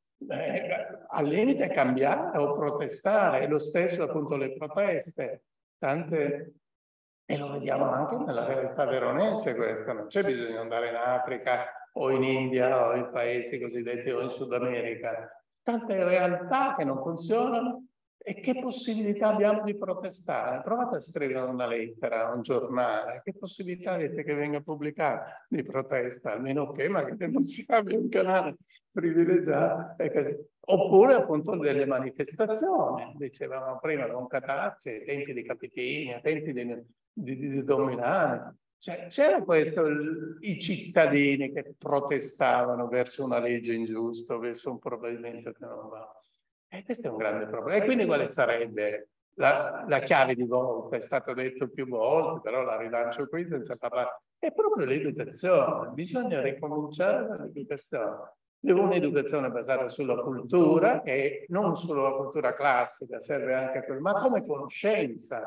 Al limite cambiare o protestare, è lo stesso appunto le proteste. Tante, e lo vediamo anche nella realtà veronese questa, non c'è bisogno di andare in Africa o in India o in paesi cosiddetti o in Sud America. Tante realtà che non funzionano, e che possibilità abbiamo di protestare? Provate a scrivere una lettera a un giornale, che possibilità avete che venga pubblicata di protesta, almeno che magari non si abbia un canale privilegiato. Oppure appunto delle manifestazioni, dicevamo prima con Catarci, ai tempi di Capitini, ai tempi di Dominani. Cioè, c'era questo, i cittadini che protestavano verso una legge ingiusta, verso un provvedimento che non va. E questo è un grande problema. E quindi quale sarebbe la chiave di volta? È stato detto più volte, però la rilancio qui senza parlare. È proprio l'educazione. Bisogna ricominciare dall'educazione. Un'educazione basata sulla cultura, che non solo la cultura classica, serve anche a quello, ma come conoscenza.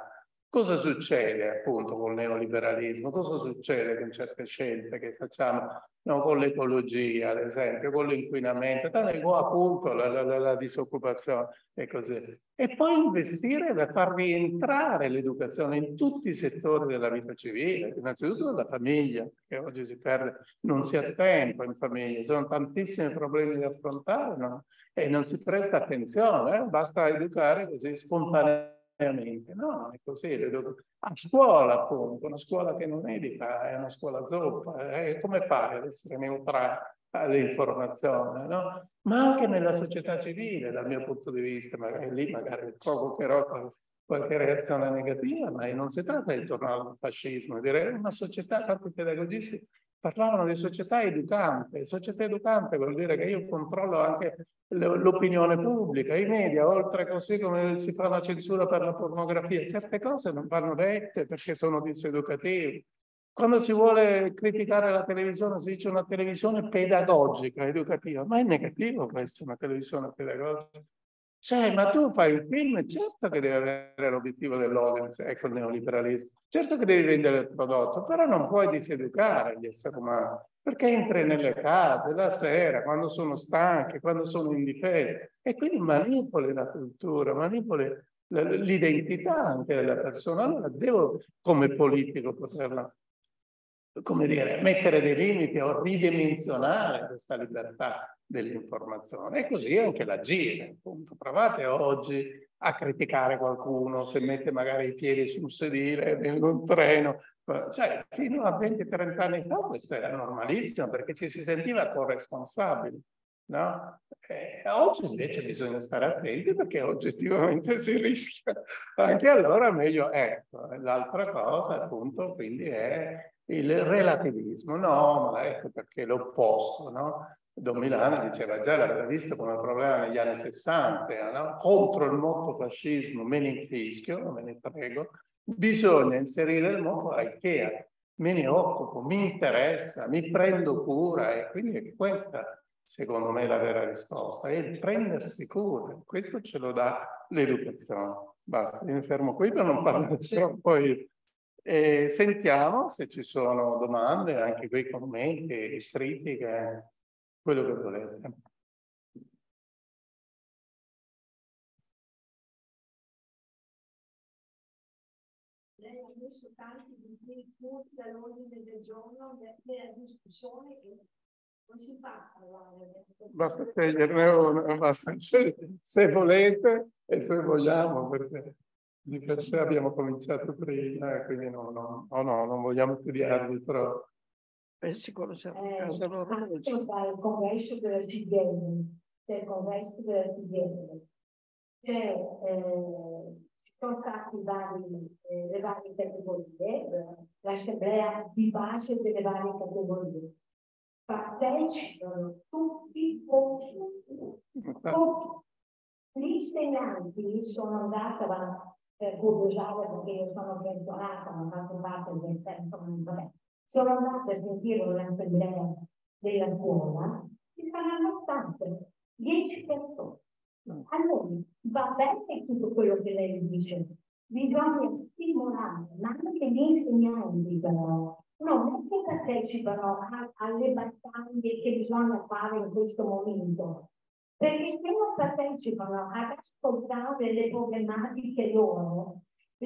Cosa succede appunto con il neoliberalismo? Cosa succede con certe scelte che facciamo, no, con l'ecologia, ad esempio, con l'inquinamento, appunto la disoccupazione e così. E poi investire per far rientrare l'educazione in tutti i settori della vita civile, innanzitutto dalla famiglia, che oggi si perde, non si ha tempo in famiglia, sono tantissimi problemi da affrontare, no? E non si presta attenzione, basta educare così spontaneamente. No, non è così. A scuola, appunto, una scuola che non educa, è una scuola zoppa. Come fare ad essere neutrale all'informazione, no? Ma anche nella società civile, dal mio punto di vista, magari lì magari provocherò qualche reazione negativa, ma non si tratta di tornare al fascismo, direi una società, tanti pedagogisti parlavano di società educante. Società educante vuol dire che io controllo anche l'opinione pubblica, i media, oltre così come si fa la censura per la pornografia. Certe cose non vanno dette perché sono diseducative. Quando si vuole criticare la televisione si dice una televisione pedagogica, educativa, ma è negativo questo, una televisione pedagogica. Cioè, ma tu fai un film, certo che devi avere l'obiettivo dell'audience, ecco il neoliberalismo, certo che devi vendere il prodotto, però non puoi diseducare gli esseri umani, perché entri nelle case la sera, quando sono stanchi, quando sono indifesi, e quindi manipoli la cultura, manipoli l'identità anche della persona. Allora devo, come politico, poterla, come dire, mettere dei limiti o ridimensionare questa libertà dell'informazione. E così anche l'agire, appunto. Provate oggi a criticare qualcuno se mette magari i piedi sul sedile in un treno. Cioè, fino a 20-30 anni fa questo era normalissimo perché ci si sentiva corresponsabili, no? Oggi invece bisogna stare attenti perché oggettivamente si rischia. Anche allora meglio, ecco, l'altra cosa appunto quindi è il relativismo. No, ma ecco perché l'opposto, no? Don Milani diceva già, l'aveva visto come problema negli anni 60, no? Contro il motto fascismo me ne infischio, non me ne prego, bisogna inserire il motto Ikea, me ne occupo, mi interessa, mi prendo cura, e quindi è questa secondo me la vera risposta, è il prendersi cura. Questo ce lo dà l'educazione. Basta, mi fermo qui per non parlare troppo io. Sentiamo se ci sono domande, anche qui commenti, critiche, quello che volete. Lei ha messo tanti punti all'ordine del giorno nella discussione e non si fa parlare. Basta sceglierne uno, basta scegliere, se volete e se vogliamo, perché di per sé abbiamo cominciato prima, quindi non vogliamo studiarvi, però... Sicuro se a casa loro. Dal congresso della CGIL, sono stati le varie categorie, l'assemblea di base delle varie categorie. Partecipano tutti. Gli insegnanti sono andata per curiosare perché io sono pensionata, non ho fatto parte del tempo, sono andata a sentire un'assemblea della scuola e saranno state 10 persone. Allora, va bene tutto quello che lei dice, bisogna stimolare, ma anche gli insegnanti però non è che partecipano alle battaglie che bisogna fare in questo momento, perché se non partecipano ad ascoltare le problematiche loro,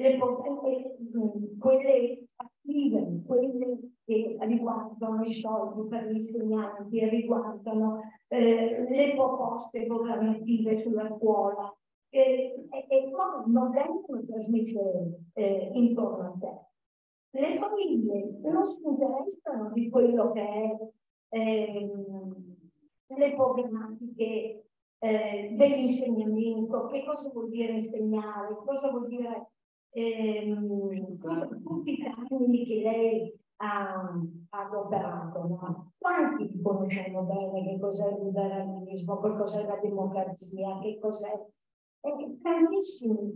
quelle attive, quelle che riguardano i soldi per gli insegnanti, riguardano le proposte governative sulla scuola, e non vengono trasmesse intorno a te. Le famiglie non si interessano di quello che è le problematiche dell'insegnamento, che cosa vuol dire insegnare, cosa vuol dire tutti i termini che lei ha adoperato. No? Quanti conoscono bene che cos'è il liberalismo, che cos'è la democrazia, che cos'è... Tantissimi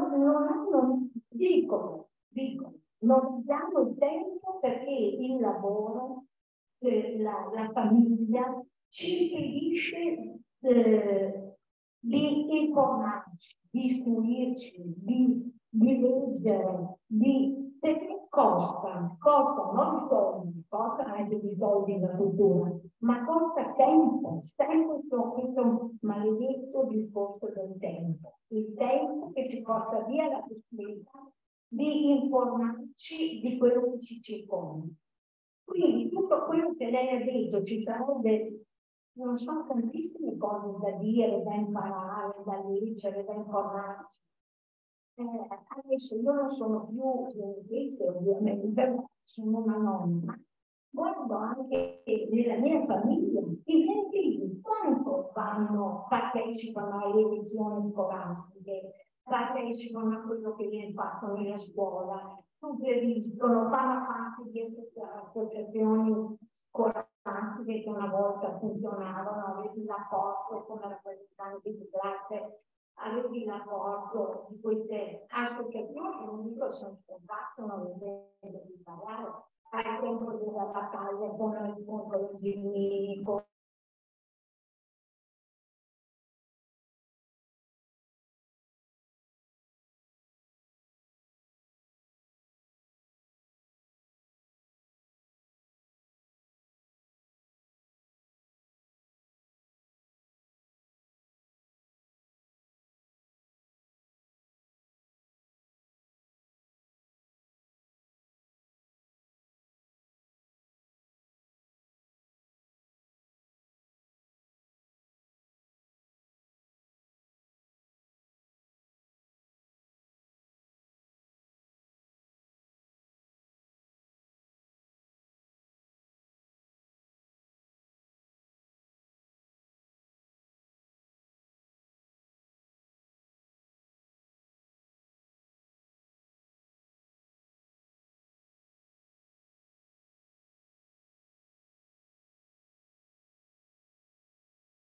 dicono, non abbiamo il tempo perché il lavoro, la famiglia ci impedisce di informarci, di istruirci, di di leggere, perché costa non soldi, costa anche di soldi la cultura, ma costa tempo, sempre questo maledetto discorso del tempo, il tempo che ci porta via la possibilità di informarci di quello che ci circonda. Quindi tutto quello che lei ha detto, ci sarebbe, non so, tantissime cose da dire, da imparare, da leggere, da informarci. Adesso io non sono più generatrice, ovviamente, sono una nonna. Guardo anche nella mia famiglia, i miei figli quanto partecipano alle lezioni scolastiche, partecipano a quello che viene fatto nella scuola, suggeriscono, fanno parte di associazioni scolastiche che una volta funzionavano, avevi l'accordo come rappresentanti di classe, avevi l'accordo di queste associazioni, non dico sono scomparse, non vedo di parlare, al tempo della battaglia con il Giannini, con